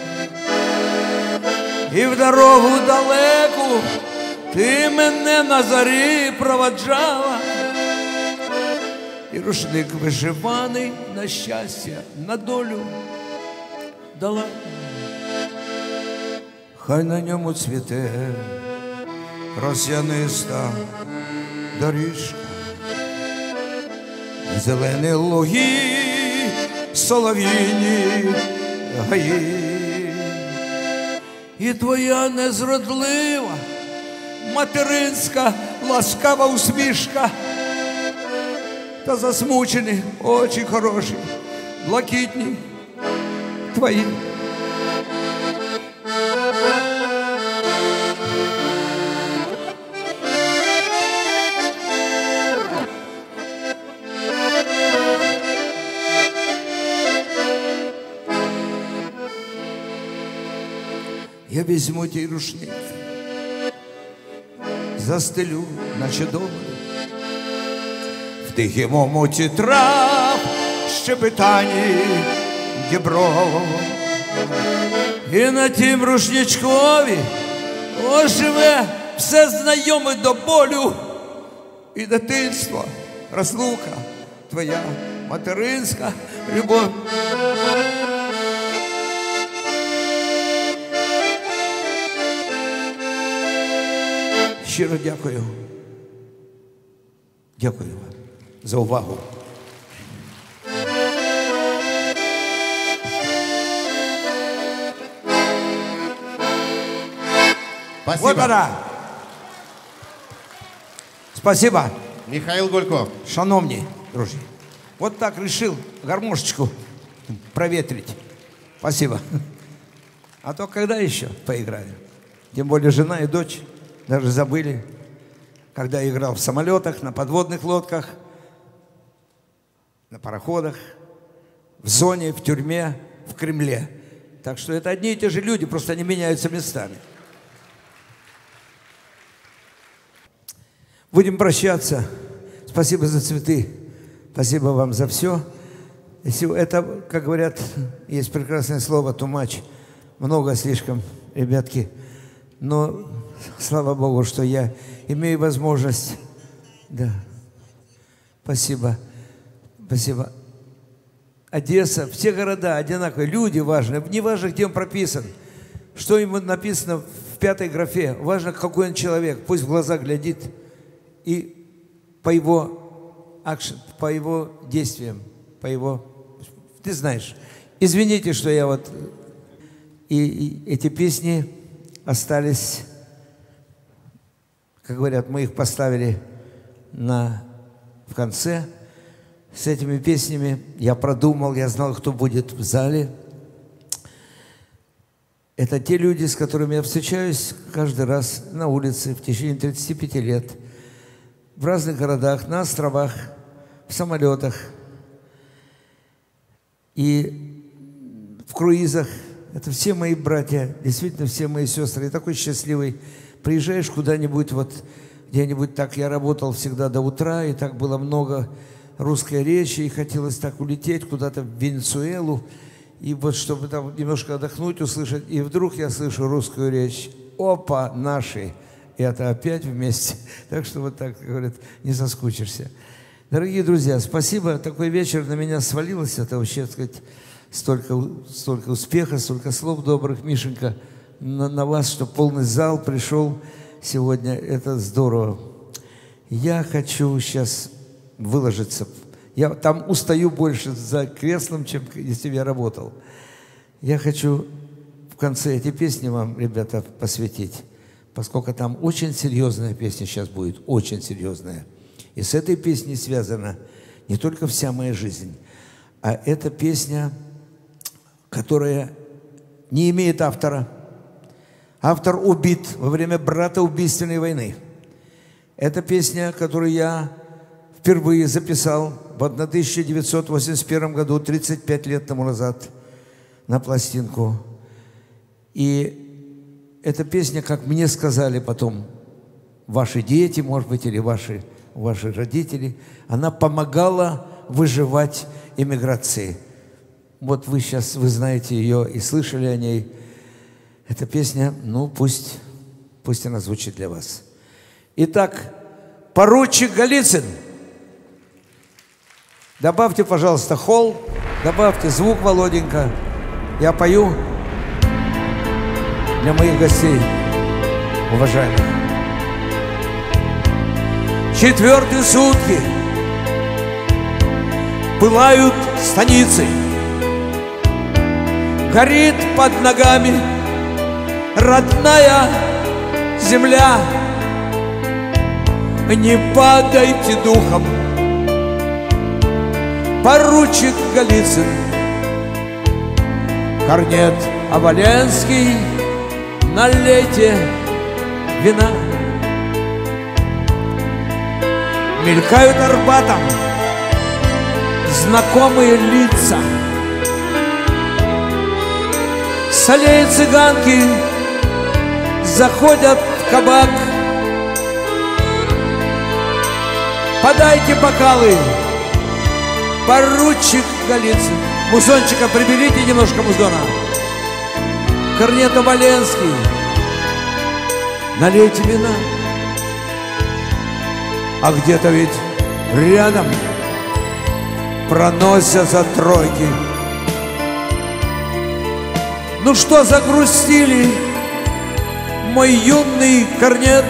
І в дорогу далеку ти мене на зорі проводжала, і рушник вишиваний на щастя, на долю дала. Хай на ньому цвіте росяниста доріжка, зелені луги, солов'їні гаї. І твоя незродлива, материнська, ласкава усмішка, та засмучені очі хороші, блакитні твої. Я возьму ті рушник, застелю, наче добре, в тихім омуті трав, щебетані дібров. І на тім рушничкові оживе все знайоме до болю і дитинства, розлука, твоя материнська любов. Щиро дякую. Дякую вам за увагу. Спасибо. Вот она. Спасибо. Михаил Гулько. Шановні друзі, вот так решил гармошечку проветрить. Спасибо. А то когда еще поиграли? Тем более жена и дочь даже забыли, когда я играл в самолетах, на подводных лодках, на пароходах, в зоне, в тюрьме, в Кремле. Так что это одни и те же люди, просто они меняются местами. Будем прощаться. Спасибо за цветы. Спасибо вам за все. Это, как говорят, есть прекрасное слово «too much». Много слишком, ребятки. Но слава Богу, что я имею возможность. Да. Спасибо. Спасибо. Одесса, все города одинаковые, люди важны. Не важно, где он прописан, что ему написано в пятой графе. Важно, какой он человек. Пусть в глаза глядит. И по его акшн, по его действиям, по его... Ты знаешь. Извините, что я вот... И, и эти песни остались, как говорят, мы их поставили на, в конце. С этими песнями я продумал, я знал, кто будет в зале. Это те люди, с которыми я встречаюсь каждый раз на улице в течение тридцати пяти лет. В разных городах, на островах, в самолетах и в круизах. Это все мои братья, действительно все мои сестры. Я такой счастливый. Приезжаешь куда-нибудь, вот где-нибудь так, я работал всегда до утра, и так было много русской речи, и хотелось так улететь куда-то в Венесуэлу, и вот чтобы там немножко отдохнуть, услышать, и вдруг я слышу русскую речь. Опа, наши! И это опять вместе. Так что вот так, говорят, не соскучишься. Дорогие друзья, спасибо. Такой вечер на меня свалилось. Это вообще, так сказать, столько, столько успеха, столько слов добрых, Мишенька, на, на вас, что полный зал пришел сегодня. Это здорово. Я хочу сейчас выложиться. Я там устаю больше за креслом, чем если бы я работал. Я хочу в конце эти песни вам, ребята, посвятить. Поскольку там очень серьезная песня сейчас будет, очень серьезная. И с этой песней связана не только вся моя жизнь, а это песня, которая не имеет автора. Автор убит во время братоубийственной войны. Это песня, которую я впервые записал в тысяча девятьсот восемьдесят первом году, тридцать пять лет тому назад, на пластинку. И эта песня, как мне сказали потом, ваши дети, может быть, или ваши, ваши родители, она помогала выживать эмиграции. Вот вы сейчас, вы знаете ее и слышали о ней. Эта песня, ну, пусть, пусть она звучит для вас. Итак, поручик Голицын. Добавьте, пожалуйста, холл, добавьте звук, Володенька. Я пою для моих гостей, уважаемых. Четвертые сутки пылают станицы, горит под ногами родная земля. Не падайте духом, поручик Голицын. Корнет Оболенский, налейте вина. Мелькают Арбатом знакомые лица. С аллеи цыганки заходят в кабак. Подайте бокалы, поручик Голицын. Музончика приберите немножко музона. Корнето-Валенский, налейте вина. А где-то ведь рядом проносятся тройки. Ну что загрустили, мой юный корнет?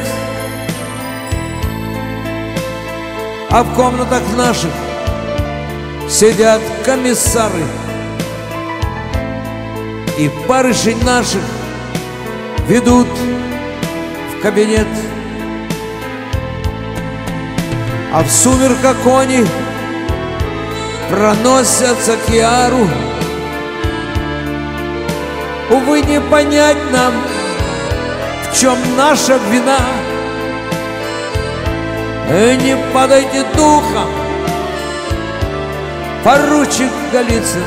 А в комнатах наших сидят комиссары, и барышень наших ведут в кабинет. А в сумерках кони проносятся к яру. Увы, не понять нам, в чем наша вина. И не падайте духом, поручик Голицын.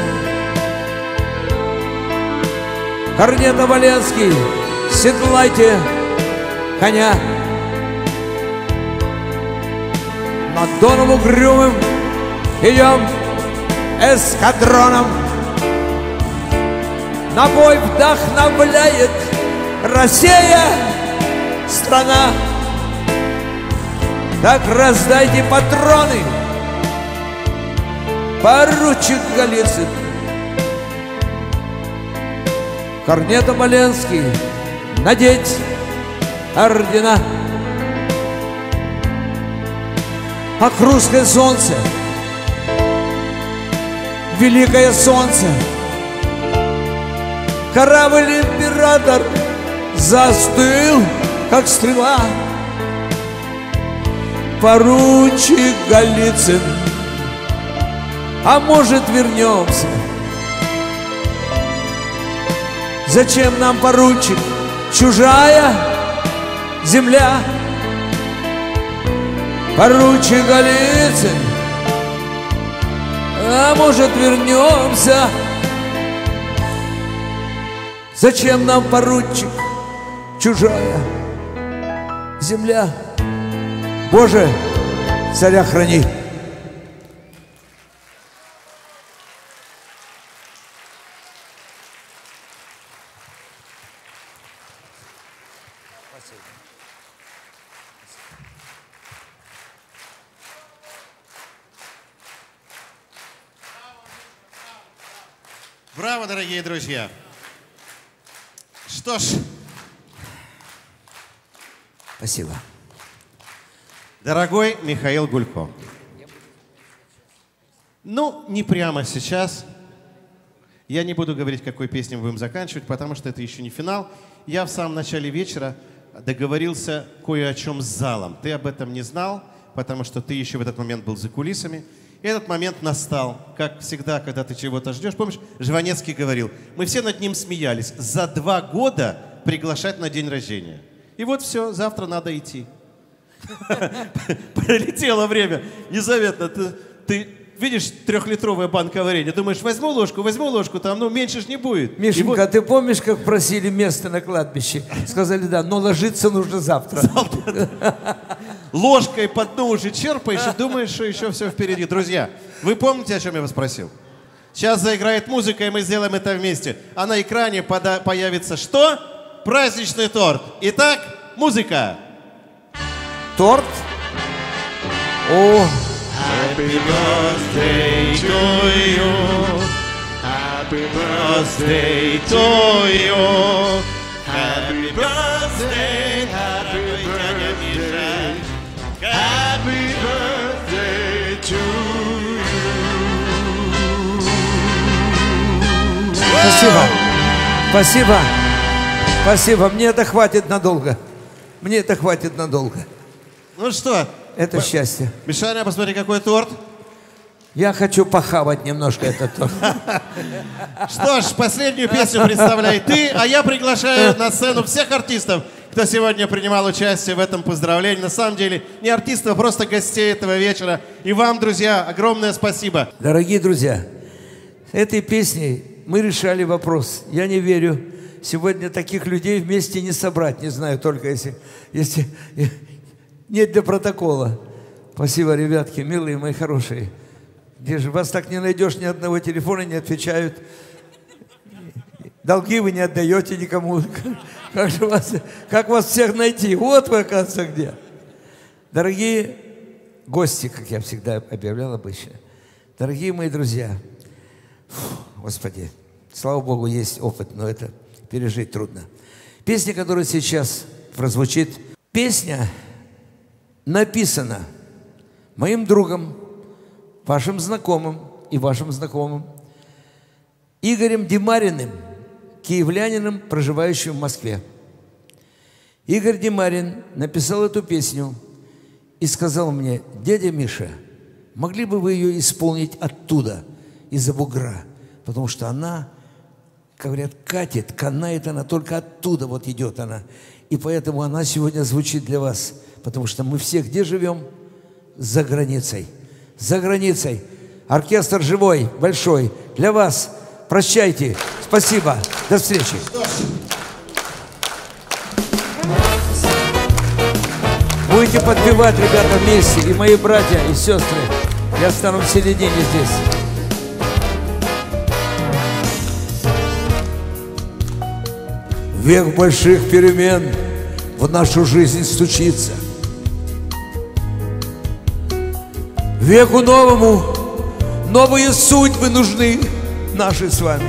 Корнето-Валенский, седлайте коня. Над Доном угрюмым идем эскадроном. На бой вдохновляет Россия, страна. Так раздайте патроны, поручик Голицын. Корнето-Валенский, надеть ордена. А русское солнце, великое солнце, корабль император застыл, как стрела. Поручик Голицын, а может вернемся? Зачем нам, поручик, чужая земля? Поручик Голицын, а может вернемся? Зачем нам, поручик, чужая земля? Боже, царя храни! Браво, дорогие друзья! Что ж, спасибо. Дорогой Михаил Гулько, ну, не прямо сейчас. Я не буду говорить, какой песней мы будем заканчивать, потому что это еще не финал. Я в самом начале вечера договорился кое о чем с залом. Ты об этом не знал, потому что ты еще в этот момент был за кулисами. И этот момент настал, как всегда, когда ты чего-то ждешь. Помнишь, Жванецкий говорил, мы все над ним смеялись, за два года приглашать на день рождения. И вот все, завтра надо идти. Пролетело время. Незаметно. Ты, ты видишь трехлитровая банка варенья, думаешь, возьму ложку, возьму ложку, там, ну, меньше ж не будет. Мишенька, вот... ты помнишь, как просили место на кладбище? Сказали, да, но ложиться нужно завтра. Ложкой по дну уже черпаешь и думаешь, что еще все впереди. Друзья, вы помните, о чем я вас спросил? Сейчас заиграет музыка, и мы сделаем это вместе. А на экране появится что? Праздничный торт. Итак, музыка. Торт? О! Happy birthday to you. Happy birthday to you. Happy birthday, happy birthday. Happy birthday to you. Спасибо. Спасибо. Спасибо. Мне это хватит надолго. Мне это хватит надолго. Ну что? Это счастье. Мишаня, посмотри, какой торт. Я хочу похавать немножко этот торт. Что ж, последнюю песню представляй ты, а я приглашаю на сцену всех артистов, кто сегодня принимал участие в этом поздравлении. На самом деле, не артистов, а просто гостей этого вечера. И вам, друзья, огромное спасибо. Дорогие друзья, этой песней мы решали вопрос. Я не верю сегодня таких людей вместе не собрать, не знаю, только если, если нет для протокола. Спасибо, ребятки, милые мои хорошие. Где же вас так не найдешь, ни одного телефона не отвечают. Долги вы не отдаете никому. Как же вас, как вас всех найти? Вот вы, оказывается, где. Дорогие гости, как я всегда объявлял обычно. Дорогие мои друзья. Фу, Господи, слава Богу, есть опыт, но это пережить трудно. Песня, которая сейчас прозвучит, песня написана моим другом, вашим знакомым и вашим знакомым Игорем Демариным, киевлянином, проживающим в Москве. Игорь Демарин написал эту песню и сказал мне: дядя Миша, могли бы вы ее исполнить оттуда, из-за бугра, потому что она, говорят, катит, канает она только оттуда, вот идет она. И поэтому она сегодня звучит для вас, потому что мы все где живем? За границей. За границей. Оркестр живой, большой, для вас. Прощайте. Спасибо. До встречи. Будете подпевать, ребята, вместе, и мои братья, и сестры. Я стану в середине здесь. Век больших перемен в нашу жизнь стучится. Веку новому новые судьбы нужны наши с вами.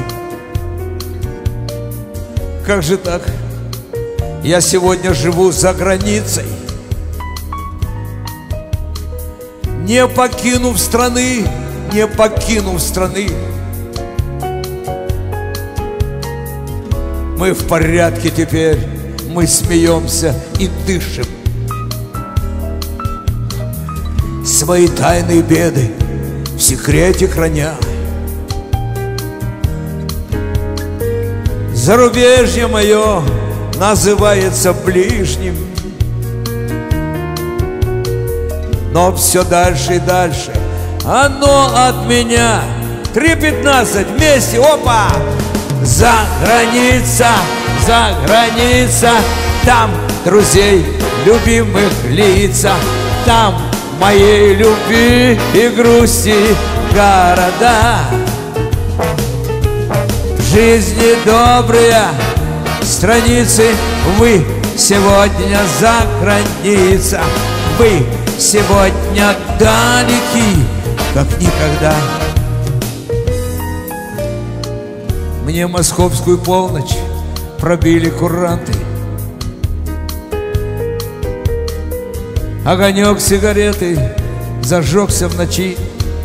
Как же так? Я сегодня живу за границей, не покинув страны, не покинув страны. Мы в порядке теперь, мы смеемся и дышим. Свои тайные беды в секрете храня. Зарубежье мое называется ближним, но все дальше и дальше оно от меня. Три пятнадцать вместе, опа! За граница, за граница, там друзей, любимых лица, там моей любви и грусти города. Жизни добрые страницы, вы сегодня за граница, вы сегодня далеки, как никогда. Мне московскую полночь пробили куранты. Огонек сигареты зажегся в ночи.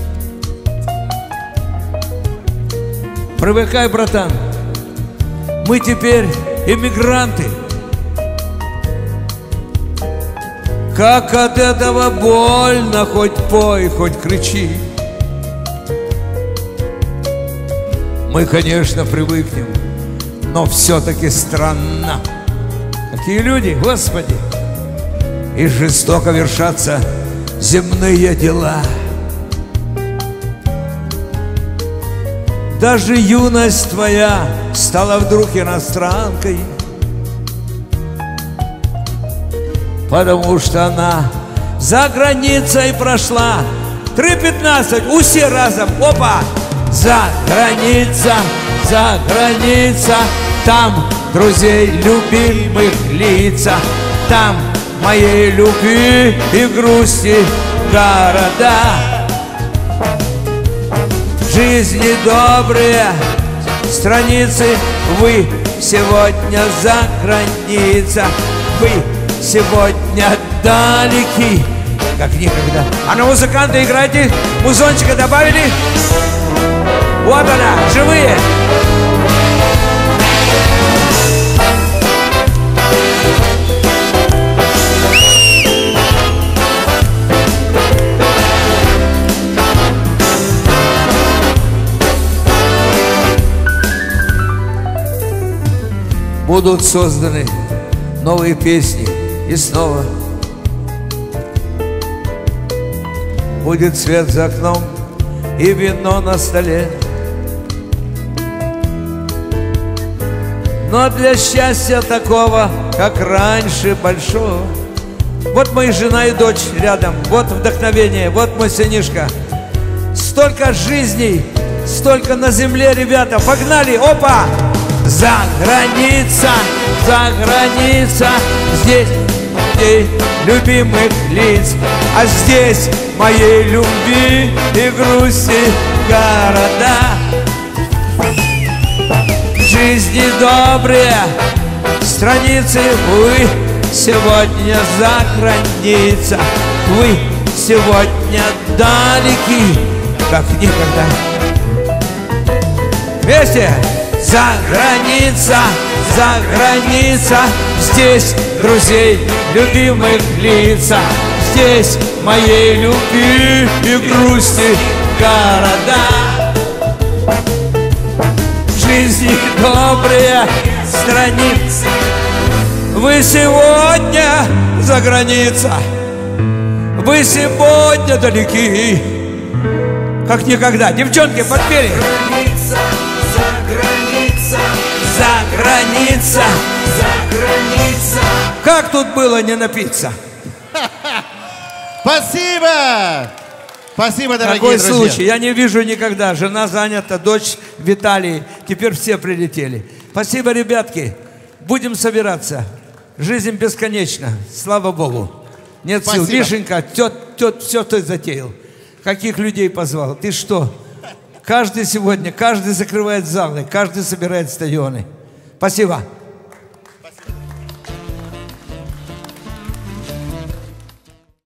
Привыкай, братан, мы теперь эмигранты. Как от этого больно, хоть пой, хоть кричи. Мы, конечно, привыкнем, но все-таки странно. Какие люди, Господи! И жестоко вершатся земные дела. Даже юность твоя стала вдруг иностранкой, потому что она за границей прошла. Три пятнадцать, усе разом, опа! За граница, за граница, там друзей, любимых лица, там моей любви и грусти города. Жизни добрые страницы, вы сегодня за граница, вы сегодня далеки, как никогда. А ну, музыканты, играйте, музончика добавили. Вот она, живые. Будут созданы новые песни, и снова будет свет за окном и вино на столе. но для счастья такого, как раньше, большого. Вот моя жена и дочь рядом, вот вдохновение, вот мой сынишка. Столько жизней, столько на земле, ребята, погнали, опа! За граница, за граница, здесь моей любимых лиц, а здесь моей любви и грусти города. Жизни добрые страницы, вы сегодня за граница, вы сегодня далеки, как никогда. Вместе! За граница, за граница, здесь друзей, любимых лица, здесь моей любви и грусти города. В жизни добрые страницы, вы сегодня за граница, вы сегодня далеки, как никогда. Девчонки, подпели. За граница, за граница. Как тут было не напиться? Спасибо! Спасибо, дорогие Какой друзья. случай, я не вижу никогда. Жена занята, дочь в Италии. Теперь все прилетели. Спасибо, ребятки. Будем собираться. Жизнь бесконечна, слава Богу. Нет сил. Мишенька, тет, тет, все ты затеял. Каких людей позвал? Ты что? Каждый сегодня, каждый закрывает залы, каждый собирает стадионы. Спасибо.